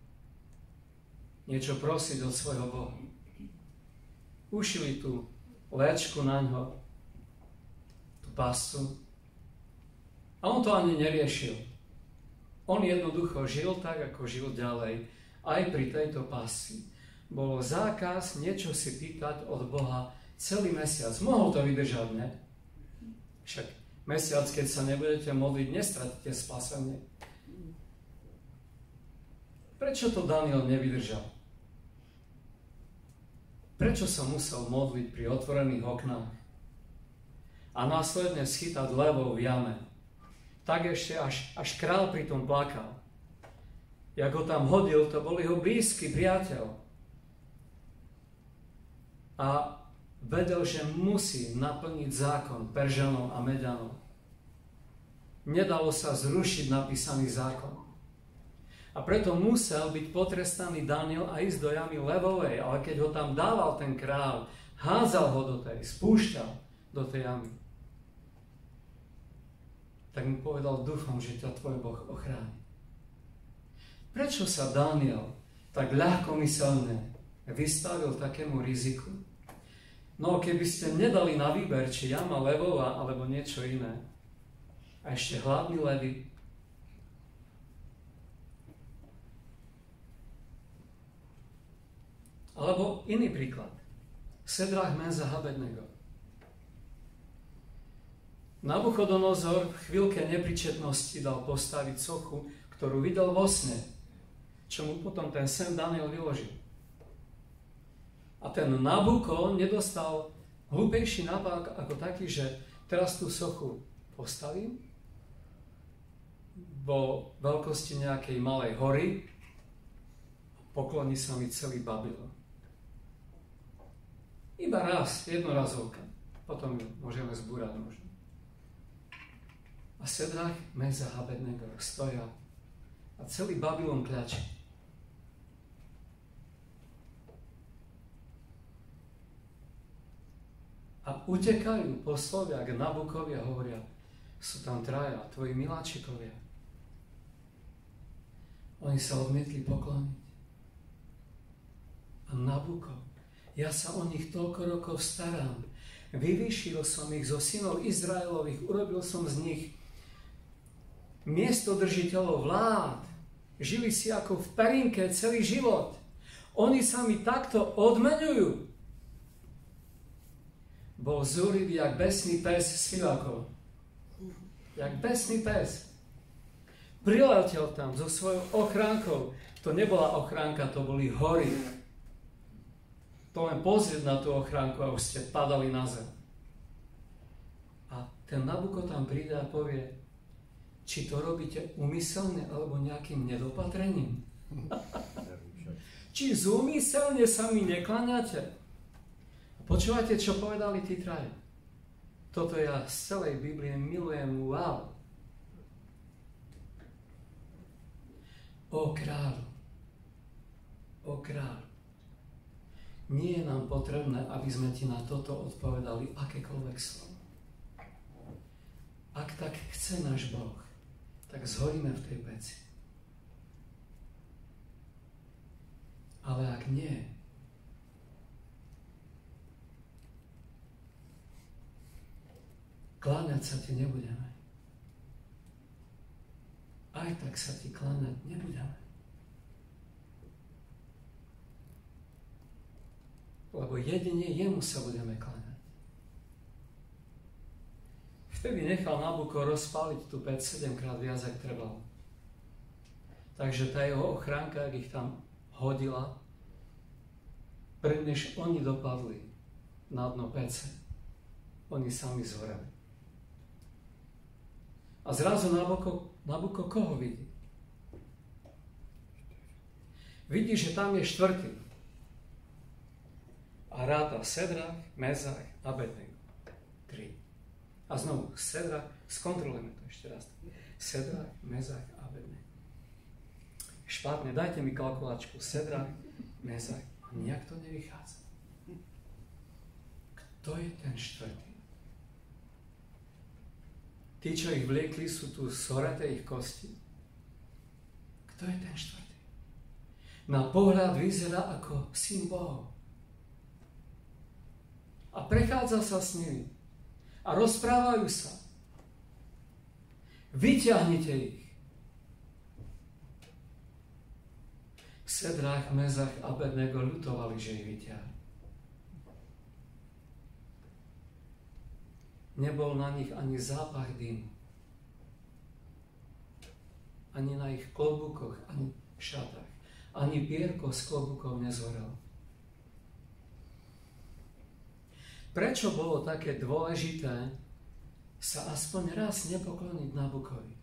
Niečo prosiť od svojho Boha. Ušili tú léčku na ňo, tú pascu. A on to ani neriešil. On jednoducho žil tak, ako žil ďalej. Aj pri tejto pasci. Bol zákaz niečo si pýtať od Boha celý mesiac. Mohol to vydržať, ne? Však mesiac, keď sa nebudete modliť, nestratíte spasenie. Prečo to Daniel nevydržal? Prečo sa musel modliť pri otvorených oknách a následne schytať levou v jame? Tak ešte až, až král pri tom plakal. Jak ho tam hodil, to bol jeho blízky priateľ. A vedel, že musí naplniť zákon Peržanov a Meďanov. Nedalo sa zrušiť napísaný zákon. A preto musel byť potrestaný Daniel a ísť do jamy levovej. Ale keď ho tam dával ten kráľ, házal ho do tej, spúšťal do tej jamy, tak mu povedal: dúfam, že ťa tvoj Boh ochráni. Prečo sa Daniel tak ľahkomyselne vystavil takému riziku? No keby ste nedali na výber, či jama levová alebo niečo iné, a ešte hladný levy, alebo iný príklad. Sedrach, Mézach a Abednego. Nabuchodonozor v chvíľke nepričetnosti dal postaviť sochu, ktorú videl vo sne, čo mu potom ten sen Daniel vyložil. A ten Nabukon nedostal hlúpejší nápad ako taký, že teraz tú sochu postavím vo veľkosti nejakej malej hory, pokloní sa mi celý Babylon. Iba raz, jednorazovka. Potom ju môžeme zbúrať možno. A Sedrach, Meshach a Abednego stoja a celý Babylon kľačí. A utekajú poslovia k Nabukovi a hovoria, sú tam traja, tvoji miláčikovia. Oni sa odmietli pokloniť. A Nabukov, ja sa o nich toľko rokov starám. Vyvýšil som ich zo synov Izraelových, urobil som z nich miestodržiteľov vlád. Žili si ako v perinke celý život. Oni sa mi takto odmeňujú. Bol zúrivý, jak besný pes s filákom. Jak besný pes. Priletel tam so svojou ochránkou. To nebola ochránka, to boli hory. To len pozrieť na tú ochránku a už ste padali na zem. A ten Nabuko tam príde a povie, či to robíte úmyselne alebo nejakým nedopatrením. Či zúmyselne sa mi nekláňate. Počúvate, čo povedali tí traja? Toto ja z celej Biblie milujem, wow. O kráľu, o kráľu, nie je nám potrebné, aby sme ti na toto odpovedali akékoľvek slovo. Ak tak chce náš Boh, tak zhoríme v tej peci. Ale ak nie, kláňať sa ti nebudeme. Aj tak sa ti kláňať nebudeme. Lebo jedine jemu sa budeme kláňať. Vtedy nechal Nabuko rozpáliť tú pec sedemkrát viac, ak trebalo. Takže tá jeho ochránka, ak ich tam hodila, prednež oni dopadli na dno pece, oni sami zhoreli. A zrazu Nabuko, Nabuko koho vidí? Vidí, že tam je štvrtý. A ráta Sedrach, Meshach, Abednego. Tri. A znovu Sedrach, skontrolujeme to ešte raz. Sedrach, Meshach, Abednego. Špatne, dajte mi kalkulačku. Sedrach, Meshach. Nijak to nevychádza. Kto je ten štvrtý? Tí, čo ich vliekli, sú tu soreté ich kosti. Kto je ten štvrtý? Na pohľad vyzerá ako syn Bohov. A prechádza sa s nimi. A rozprávajú sa. Vyťahnite ich. Sedrach, Meshach a Abednego ľutovali, že ich vyťahli. Nebol na nich ani zápach dymu. Ani na ich klobúkoch, ani šatách. Ani pierko z klobúkov nezhorelo. Prečo bolo také dôležité sa aspoň raz nepokloniť Nabukovi?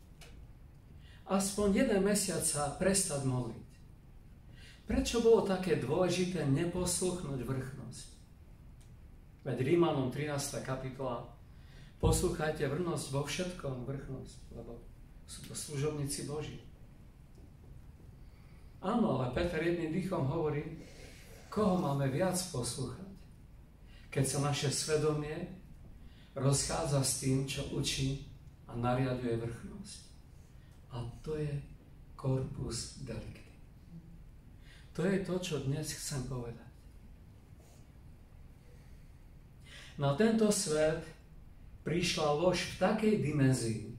Aspoň jeden mesiac sa prestať modliť. Prečo bolo také dôležité neposluchnúť vrchnosť? Veď Rímanom trinásta kapitola, poslúchajte vrchnosť vo všetkom, vrchnosť, lebo sú to služobníci Boží. Áno, ale Peter jedným dýchom hovorí, koho máme viac poslúchať, keď sa naše svedomie rozchádza s tým, čo učí a nariaduje vrchnosť. A to je corpus delicti. To je to, čo dnes chcem povedať. Na tento svet prišla lož v takej dimenzii,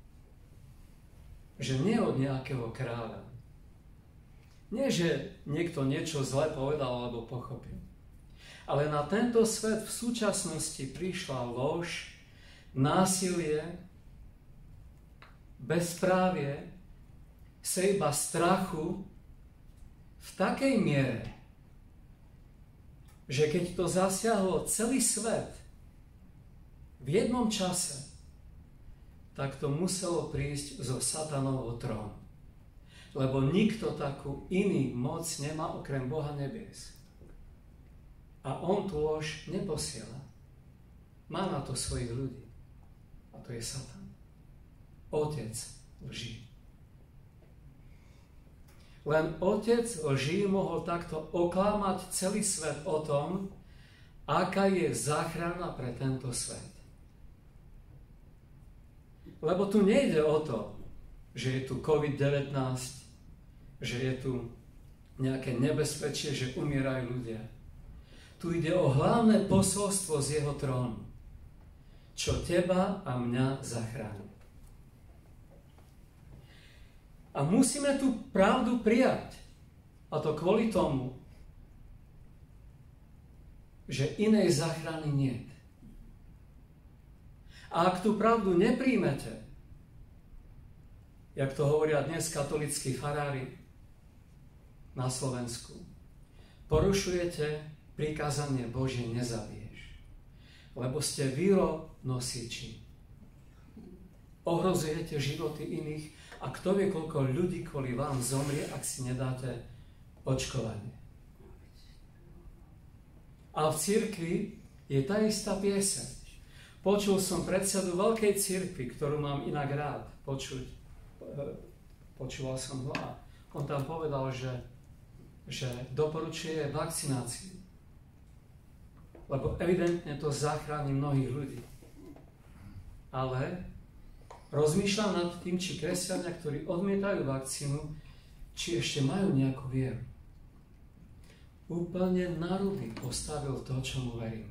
že nie od nejakého kráľa. Nie, že niekto niečo zle povedal alebo pochopil. Ale na tento svet v súčasnosti prišla lož, násilie, bezprávie, sejba strachu v takej miere, že keď to zasiahlo celý svet v jednom čase, tak to muselo prísť zo satanovho trónu. Lebo nikto takú iný moc nemá okrem Boha nebies. A on tu lož neposiela. Má na to svojich ľudí. A to je Satan. Otec lží. Len otec lží mohol takto oklamať celý svet o tom, aká je záchrana pre tento svet. Lebo tu nejde o to, že je tu covid devätnásť, že je tu nejaké nebezpečie, že umierajú ľudia. Tu ide o hlavné posolstvo z jeho trónu, čo teba a mňa zachráni. A musíme tú pravdu prijať. A to kvôli tomu, že inej záchrany nie. A ak tú pravdu nepríjmete, jak to hovoria dnes katolícki farári na Slovensku, porušujete prikázanie Božie nezabiješ, lebo ste víronosiči. Ohrozujete životy iných a kto vie, koľko ľudí kvôli vám zomrie, ak si nedáte očkovanie. A v cirkvi je tá istá pieseň. Počul som predsedu veľkej cirkvi, ktorú mám inak rád počuť. Počúval som ho a on tam povedal, že, že doporučuje vakcináciu. Lebo evidentne to zachráni mnohých ľudí. Ale rozmýšľam nad tým, či kresťania, ktorí odmietajú vakcínu, či ešte majú nejakú vieru. Úplne na ruby postavil to, čomu veríme.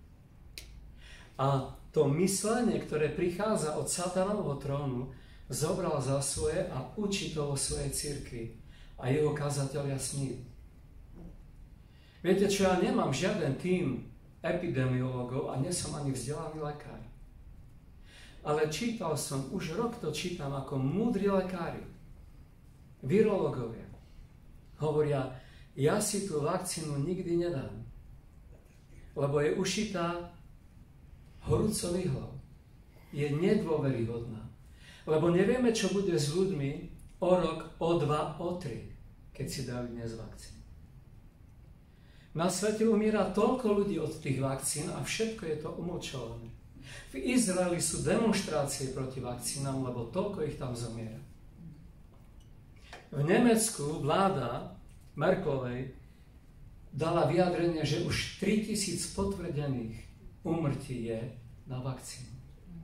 A to myslenie, ktoré prichádza od satanovho trónu, zobral za svoje a učí to vo svojej cirkvi. A jeho kazatelia s ním. Viete čo, ja nemám žiaden tím epidemiológov a nie som ani vzdelaný lekár. Ale čítal som, už rok to čítam, ako múdri lekári, virológovia, hovoria, ja si tú vakcínu nikdy nedám, lebo je ušitá horúcou ihlou. Je nedôveryhodná. Lebo nevieme, čo bude s ľuďmi o rok, o dva, o tri, keď si dajú dnes vakcínu. Na svete umiera toľko ľudí od tých vakcín a všetko je to umlčované. V Izraeli sú demonštrácie proti vakcínám, lebo toľko ich tam zomiera. V Nemecku vláda Merkelovej dala vyjadrenie, že už tritisíc potvrdených úmrtí je na vakcínu.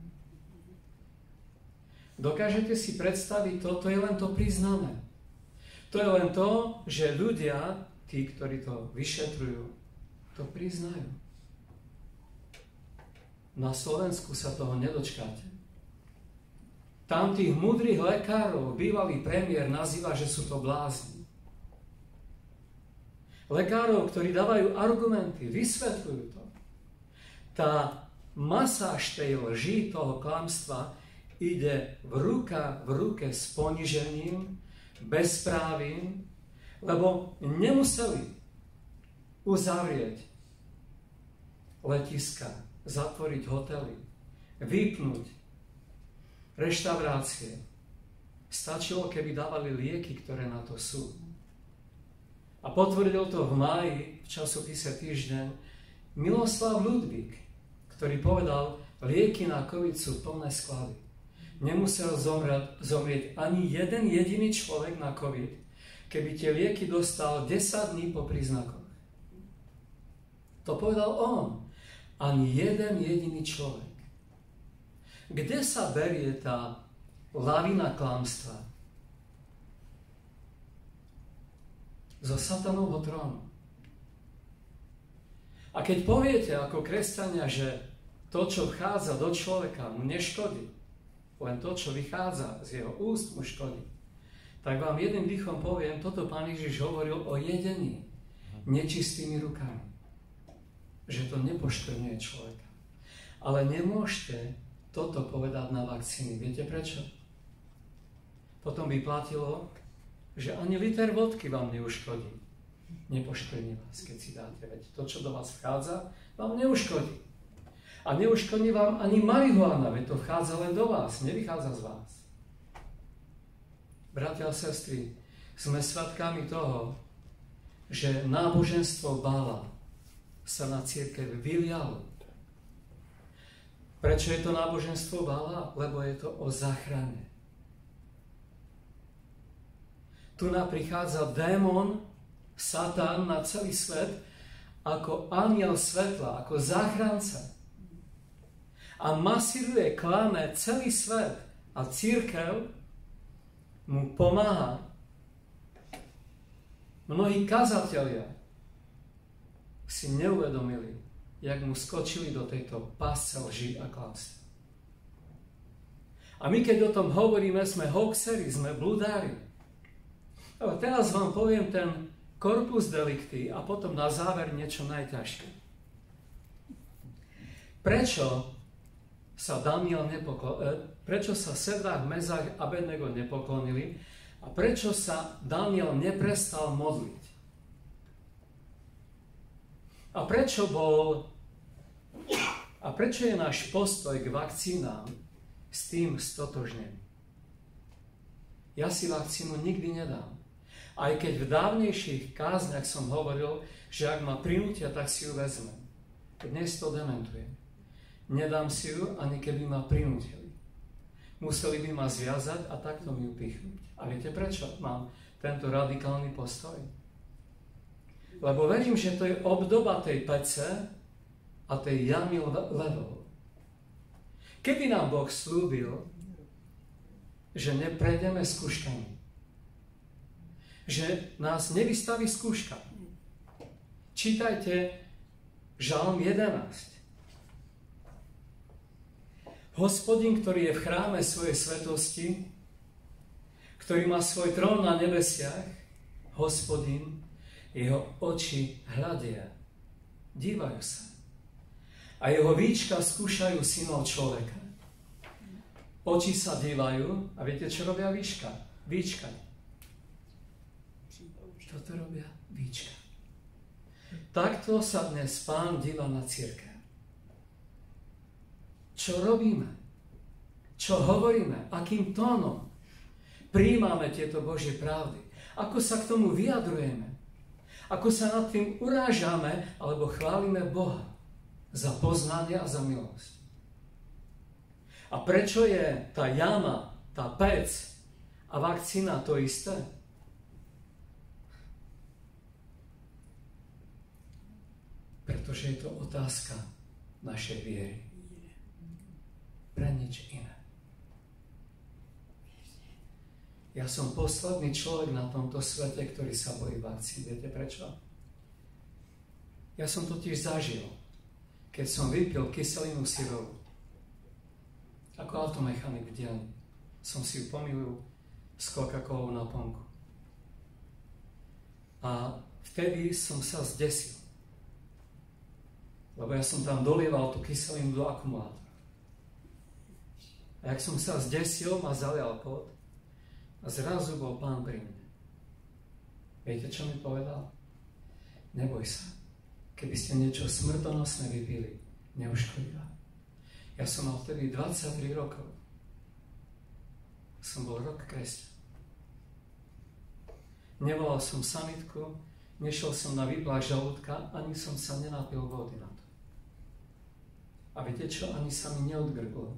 Dokážete si predstaviť, toto je len to priznané. To je len to, že ľudia, tí, ktorí to vyšetrujú, to priznajú. Na Slovensku sa toho nedočkáte. Tam tých múdrych lekárov bývalý premiér nazýva, že sú to blázni. Lekárov, ktorí dávajú argumenty, vysvetľujú to. Tá masáž tej lži, toho klamstva, ide v ruka v ruke s ponižením, bezprávím, lebo nemuseli uzavrieť letiska, zatvoriť hotely, vypnúť reštaurácie. Stačilo, keby dávali lieky, ktoré na to sú. A potvrdil to v máji v časopise Týždeň Miloslav Ludvík, ktorý povedal, lieky na COVID sú plné sklady. Nemusel zomrieť, zomrieť ani jeden jediný človek na COVID, keby tie lieky dostal desať dní po príznakoch. To povedal on. Ani jeden jediný človek. Kde sa berie tá lavina klamstva? Zo satanovho trónu. A keď poviete ako kresťania, že to, čo vchádza do človeka, mu neškodí, len to, čo vychádza z jeho úst, mu škodí, tak vám jedným dýchom poviem, toto Pán Ježiš hovoril o jedení nečistými rukami. Že to nepoškvrňuje človeka. Ale nemôžete toto povedať na vakcíny. Viete prečo? Potom by platilo, že ani liter vodky vám neuškodí. Nepoškodí vás, keď si dáte. Veď to, čo do vás vchádza, vám neuškodí. A neuškodí vám ani marihuana, veď to vchádza len do vás, nevychádza z vás. Bratia a sestry, sme svedkami toho, že náboženstvo Bála sa na cirkev vylialo. Prečo je to náboženstvo Bála? Lebo je to o záchrane. Tu nám prichádza démon, Satan na celý svet ako anjel svetla, ako záchranca. A masíruje, klame celý svet a cirkev mu pomáha. Mnohí kazatelia si neuvedomili, jak mu skočili do tejto pásce lží a klamstv. A my, keď o tom hovoríme, sme hoaxeri, sme blúdári. Ale teraz vám poviem ten corpus delicti a potom na záver niečo najťažké. Prečo sa Daniel nepoklonil, prečo sa Sedrach, Mezach a Abednego nepoklonili a prečo sa Daniel neprestal modliť? A prečo bol a prečo je náš postoj k vakcínám s tým stotožnený? Ja si vakcínu nikdy nedám. Aj keď v dávnejších kázniach som hovoril, že ak ma prinútia, tak si ju vezmem. Dnes to dementujem. Nedám si ju, ani keby ma prinútili. Museli by ma zviazať a takto mi ju pichnúť. A viete prečo mám tento radikálny postoj? Lebo verím, že to je obdoba tej pece a tej jamy levov. Keby nám Boh slúbil, že neprejdeme skúškami, že nás nevystaví skúška. Čítajte Žalm jedenásť. Hospodin, ktorý je v chráme svojej svetosti, ktorý má svoj trón na nebesiach, Hospodin, jeho oči hľadia, dívajú sa. A jeho víčka skúšajú synov človeka. Oči sa dívajú a viete, čo robia víčka? Víčka. Toto robia víčka. Takto sa dnes Pán díva na cirkev. Čo robíme? Čo hovoríme? Akým tónom prijímame tieto Božie pravdy? Ako sa k tomu vyjadrujeme? Ako sa nad tým urážame alebo chválime Boha za poznanie a za milosť? A prečo je tá jama, tá pec a vakcína to isté? Pretože je to otázka našej viery. Pre nič iné. Ja som posledný človek na tomto svete, ktorý sa bojí vakcín. Viete prečo? Ja som totiž zažil, keď som vypil kyselinu syrovú. Ako automechanik v dielni. Som si ju pomýlil s Coca-Colou na ponku. A vtedy som sa zdesil. Lebo ja som tam dolieval tú kyselinu do akumulátora. A jak som sa zdesil, ma zalial pot a zrazu bol Pán pri mne. Viete, čo mi povedal? Neboj sa. Keby ste niečo smrtonosné vypili, neuškodí vám. Ja som mal vtedy dvadsaťtri rokov. Som bol rok kresťan. Nevolal som sanitku, nešiel som na výplach žalúdka, ani som sa nenapil vody na to. A viete čo? Ani sa mi neodgrglo.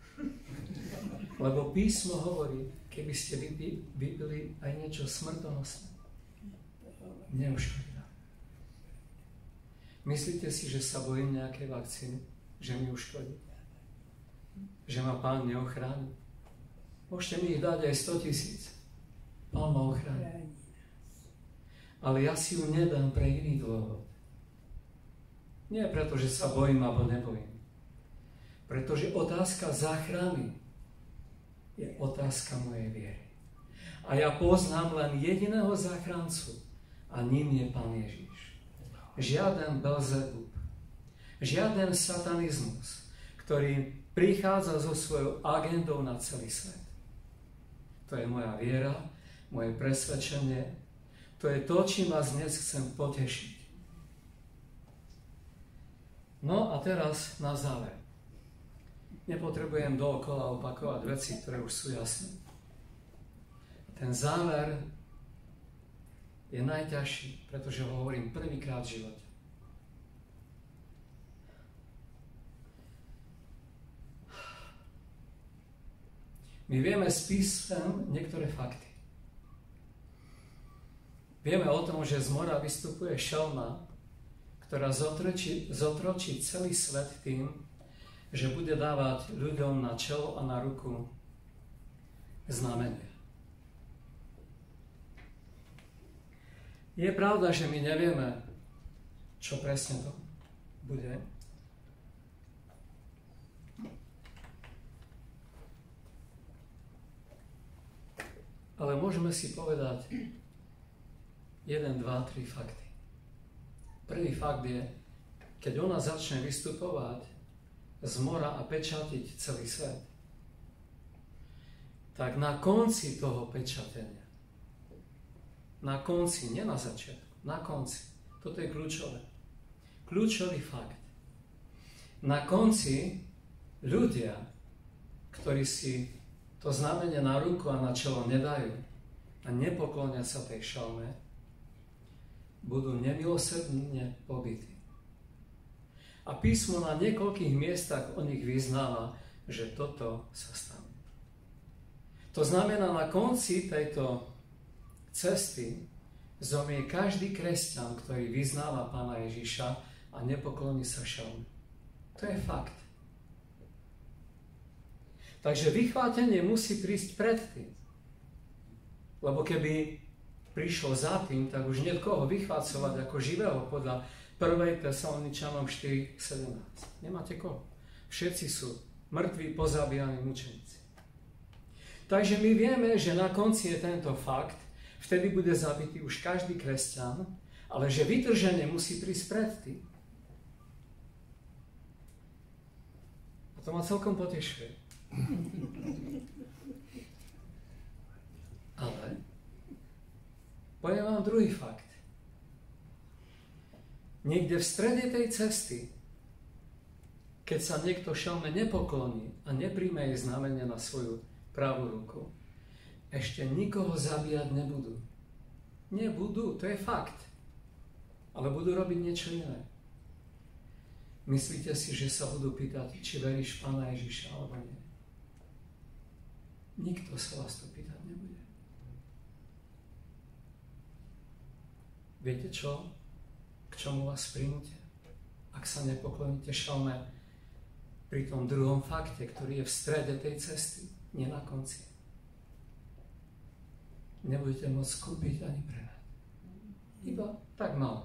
Lebo písmo hovorí, keby ste vypili, vypili aj niečo smrtonosné, neuškodí vám. Myslíte si, že sa bojím nejakej vakcíny? Že mi uškodí? Že ma Pán neochráni? Môžete mi ich dať aj sto tisíc. Pán ma ochráni. Ale ja si ju nedám pre iný dôvod. Nie preto, že sa bojím alebo nebojím. Pretože otázka záchrany je otázka mojej viery. A ja poznám len jediného záchrancu a ním je Pán Ježiš. Žiaden Belzebub, žiaden satanizmus, ktorý prichádza so svojou agendou na celý svet. To je moja viera, moje presvedčenie, To je to, čím vás dnes chcem potešiť. No a teraz na záver. Nepotrebujem dookola opakovať veci, ktoré už sú jasné. Ten záver je najťažší, pretože ho hovorím prvýkrát v živote. My vieme z písem niektoré fakty. Vieme o tom, že z mora vystupuje šelma, ktorá zotročí, zotročí celý svet tým, že bude dávať ľuďom na čelo a na ruku znamenie. Je pravda, že my nevieme, čo presne to bude. Ale môžeme si povedať jeden, dva, tri fakty. Prvý fakt je, keď ona začne vystupovať z mora a pečatiť celý svet, tak na konci toho pečatenia, na konci, nie na začiatku, na konci, toto je kľúčové, kľúčový fakt. Na konci ľudia, ktorí si to znamenie na ruku a na čelo nedajú a nepoklonia sa tej šelme, budú nemilosrdne pobití. A písmo na niekoľkých miestach o nich vyznáva, že toto sa stane. To znamená, na konci tejto cesty zomrie každý kresťan, ktorý vyznáva Pána Ježiša a nepokloní sa šelme. To je fakt. Takže vychvátenie musí prísť predtým. Lebo keby prišlo za tým, tak už nie koho vychvácovať ako živého podľa prvej Tesaloničanom štyri sedemnásť. Nemáte koho. Všetci sú mŕtvi, pozabíjani mučeníci. Takže my vieme, že na konci je tento fakt, vtedy bude zabitý už každý kresťan, ale že vytrženie musí prísť predtým. A to ma celkom potešuje. Ale poviem vám druhý fakt. Niekde v strede tej cesty, keď sa niekto šelme nepokloní a nepríjme jej znamenie na svoju pravú ruku, ešte nikoho zabíjať nebudú. Nebudú, to je fakt. Ale budú robiť niečo iné. Myslíte si, že sa budú pýtať, či veríš Pána Ježiša alebo nie? Nikto sa vás to pýtať nebude. Viete čo? K čomu vás prinútia? Ak sa nepokloníte šelme pri tom druhom fakte, ktorý je v strede tej cesty, nie na konci. Nebudete môcť kúpiť ani predať. Iba tak malo.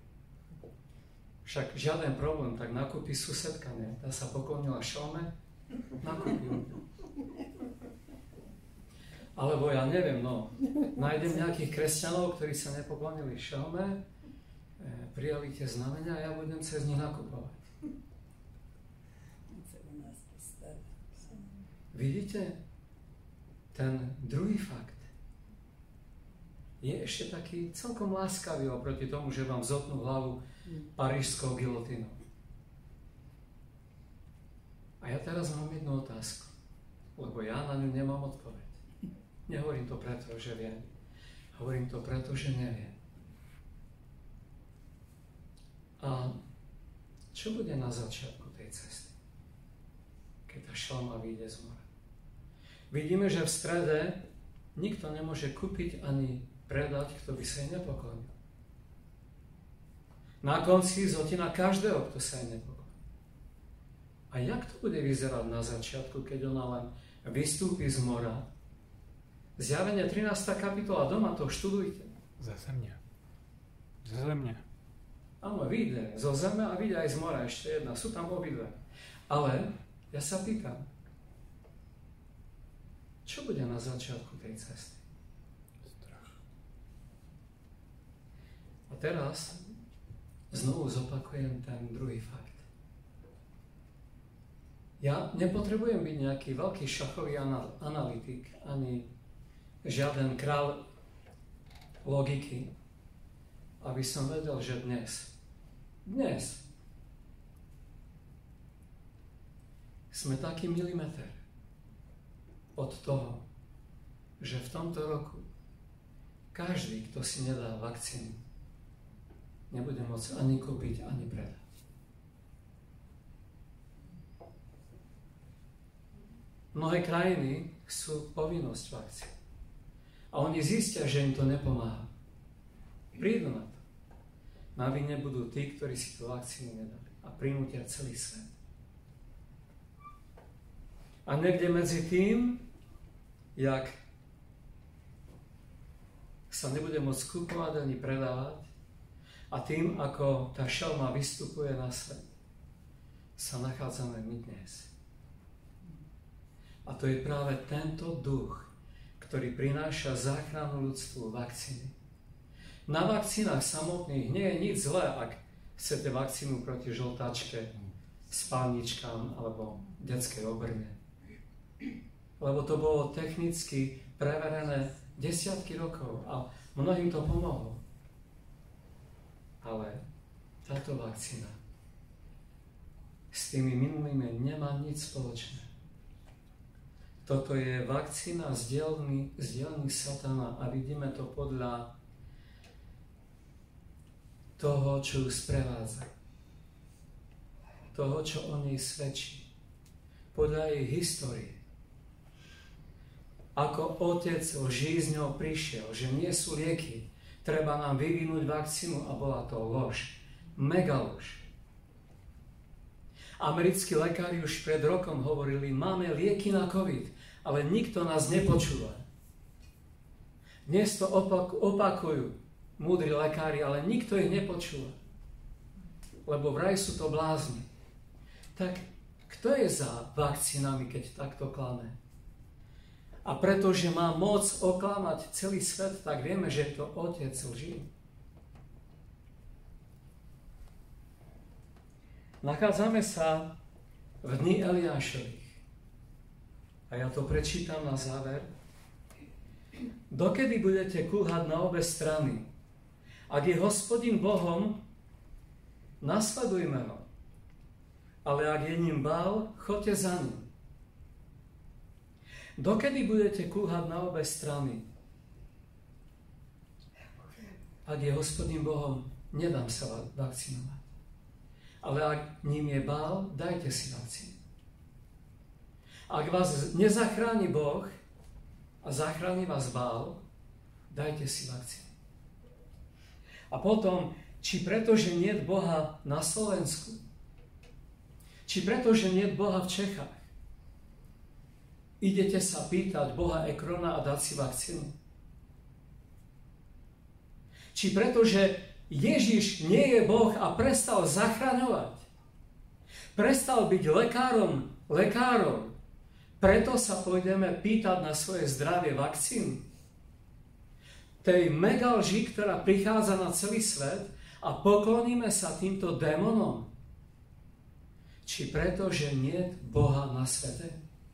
Však žiaden problém, tak nakúpi susedka, nie? Tá sa poklonila šelme, nakúpil. Alebo ja neviem, no, nájdem nejakých kresťanov, ktorí sa nepoklonili šelme, prijali tie znamenia a ja budem cez nich nakupovať. Vidíte? Ten druhý fakt je ešte taký celkom láskavý oproti tomu, že vám zotnú hlavu parížskou gilotínou. A ja teraz mám jednu otázku, lebo ja na ňu nemám odpoveď. Nehovorím to preto, že viem. Hovorím to preto, že neviem. A čo bude na začiatku tej cesty, keď tá šelma vyjde z mora? Vidíme, že v strede nikto nemôže kúpiť ani predať, kto by sa jej nepoklonil. Na konci zotina každého, kto sa jej nepoklonil. A jak to bude vyzerať na začiatku, keď ona len vystúpi z mora? Zjavenie trinásta kapitola, doma to študujte. Ze země. Ze země. Áno, vyjde zo zeme a vyjde aj z mora, ešte jedna. Sú tam obidve. Ale ja sa pýtam, čo bude na začiatku tej cesty? Strach. A teraz znovu zopakujem ten druhý fakt. Ja nepotrebujem byť nejaký veľký šachový analytik, ani žiaden král logiky, aby som vedel, že dnes, dnes sme taký milimeter od toho, že v tomto roku každý, kto si nedá vakcínu, nebude môcť ani kúpiť, ani predať. Mnohé krajiny chcú povinnosť vakcín. A oni zistia, že im to nepomáha. Prídu na to. Na vine budú tí, ktorí si tú vakcínu nedali. A prinútia celý svet. A niekde medzi tým, jak sa nebude môcť kúpovať ani predávať, a tým, ako tá šelma vystupuje na svet, sa nachádzame my dnes. A to je práve tento duch, ktorý prináša záchranu ľudstvu vakcíny. Na vakcínach samotných nie je nič zlé, ak chcete vakcínu proti žltačke, spálničkám alebo detskej obrne. Lebo to bolo technicky preverené desiatky rokov a mnohým to pomohlo. Ale táto vakcína s tými minulými nemá nič spoločné. Toto je vakcína z dielny, z dielny satana a vidíme to podľa toho, čo ju sprevádza. Toho, čo o nej svedčí. Podľa jej histórie. Ako otec lží z ňou prišiel, že nie sú lieky, treba nám vyvinúť vakcínu a bola to lož. Mega lož. Americkí lekári už pred rokom hovorili, máme lieky na COVID, ale nikto nás nepočúva. Dnes to opak- opakujú múdri lekári, ale nikto ich nepočúva. Lebo vraj sú to blázni. Tak kto je za vakcínami, keď takto klame? A pretože má moc oklamať celý svet, tak vieme, že je to otec lží. Nachádzame sa v dni Eliášových. A ja to prečítam na záver. Dokedy budete kúhať na obe strany? Ak je Hospodin Bohom, nasledujme ho. Ale ak je ním Bál, choďte za ním. Dokedy budete kúhať na obe strany? Ak je Hospodin Bohom, nedám sa vakcinovať. Ale ak ním je Bál, dajte si vakcínu. Ak vás nezachráni Boh a zachráni vás Bál, dajte si vakcínu. A potom, či pretože nie je Boha na Slovensku, či pretože nie je Boha v Čechách, idete sa pýtať Boha Ekrona a dať si vakcínu. Či pretože Ježiš nie je Boh a prestal zachraňovať, prestal byť lekárom lekárov, preto sa pôjdeme pýtať na svoje zdravie vakcín. Tej mega lži, ktorá prichádza na celý svet a pokloníme sa týmto démonom. Či preto, že nie je Boha na svete?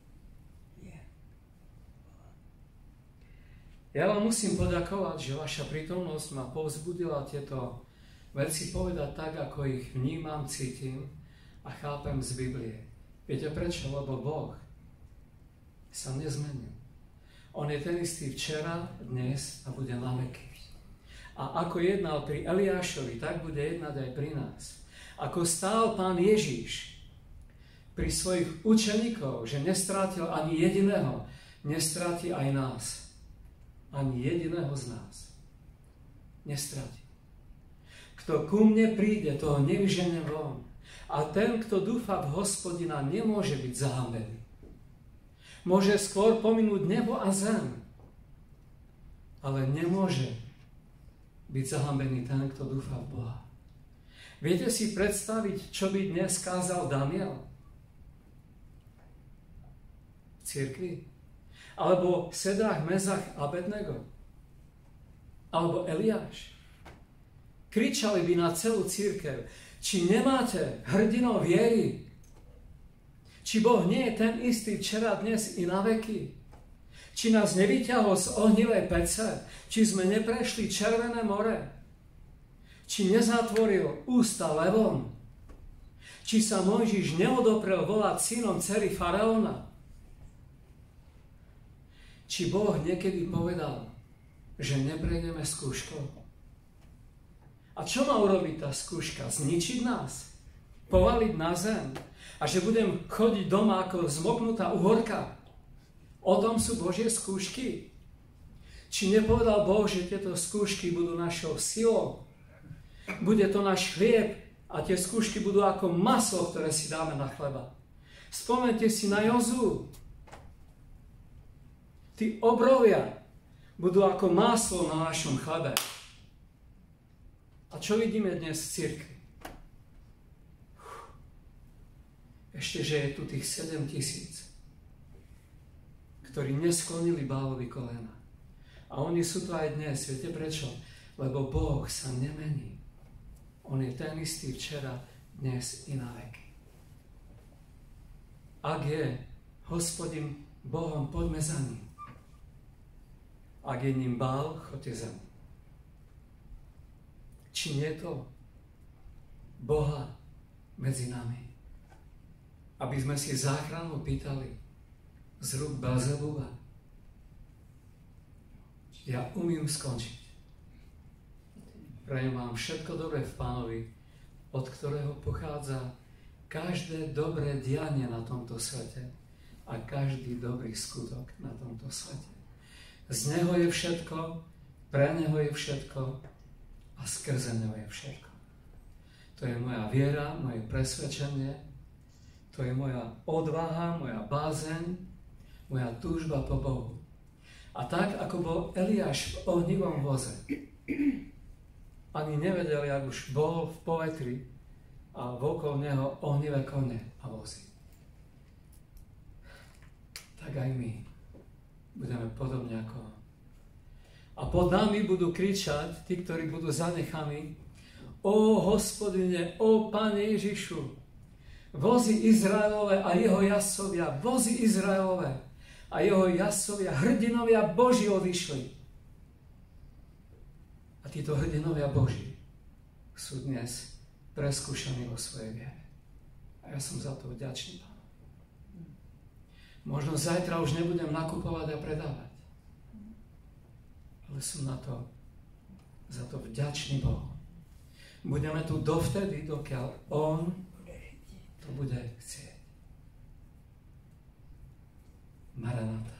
Ja vám musím poďakovať, že vaša prítomnosť ma povzbudila tieto veci povedať tak, ako ich vnímam, cítim a chápem z Biblie. Viete prečo? Lebo Boh sa nezmenil. On je ten istý včera, dnes a bude na veky. A ako jednal pri Eliášovi, tak bude jednať aj pri nás. Ako stál Pán Ježiš pri svojich učeníkov, že nestrátil ani jediného, nestráti aj nás. Ani jediného z nás. Nestráti. Kto ku mne príde, toho nevyženiem von. A ten, kto dúfa v Hospodina, nemôže byť zahambený. Môže skôr pominúť nebo a zem, ale nemôže byť zahambený ten, kto dúfa v Boha. Viete si predstaviť, čo by dnes kázal Daniel v cirkvi? Alebo Sedrach, Mezach a Abednego? Alebo Eliáš? Kričali by na celú cirkev, či nemáte hrdinov viery? Či Boh nie je ten istý včera, dnes i na veky? Či nás nevyťahol z ohnivej pece? Či sme neprešli Červené more? Či nezatvoril ústa levom? Či sa Mojžiš neodoprel volať synom dcery faraóna? Či Boh niekedy povedal, že neprejdeme skúškou? A čo má urobiť tá skúška? Zničiť nás? Povaliť na zem? A že budem chodiť doma ako zmoknutá uhorka? O tom sú Božie skúšky? Či nepovedal Boh, že tieto skúšky budú našou silou? Bude to náš chlieb a tie skúšky budú ako maslo, ktoré si dáme na chleba. Spomeňte si na Jozú. Tí obrovia budú ako maslo na našom chlebe. A čo vidíme dnes v cirkvi? Ešte, že je tu tých sedem tisíc, ktorí nesklonili Bálovi kolena. A oni sú tu aj dnes. Viete prečo? Lebo Boh sa nemení. On je ten istý včera, dnes i na veky. Ak je Hospodin Bohom, poďme za ním. Ak je ním Bál, choďte za ním. Či nie to Boha medzi nami? Aby sme si záchranu pýtali z rúk Belzebuba. Ja umím skončiť. Prajem vám všetko dobré v Pánovi, od ktorého pochádza každé dobré dianie na tomto svete a každý dobrý skutok na tomto svete. Z Neho je všetko, pre Neho je všetko a skrze Neho je všetko. To je moja viera, moje presvedčenie, to je moja odvaha, moja bázeň, moja túžba po Bohu. A tak, ako bol Eliáš v ohnivom voze, ani nevedel, jak už bol v povetri a okolo neho ohnivé kone a vozy. Tak aj my budeme podobne ako on. A pod nami budú kričať tí, ktorí budú zanechaní: Ó Hospodine, ó Pane Ježišu, vozy Izraelové a jeho jazdcovia, vozy Izraelové a jeho jazdcovia, hrdinovia Boží odišli. A títo hrdinovia Boží sú dnes preskúšaní vo svojej viere. A ja som za to vďačný, Pán. Možno zajtra už nebudem nakupovať a predávať. Ale som na to, za to vďačný Bohu. Budeme tu dovtedy, dokiaľ On to bude chcieť. Maranata.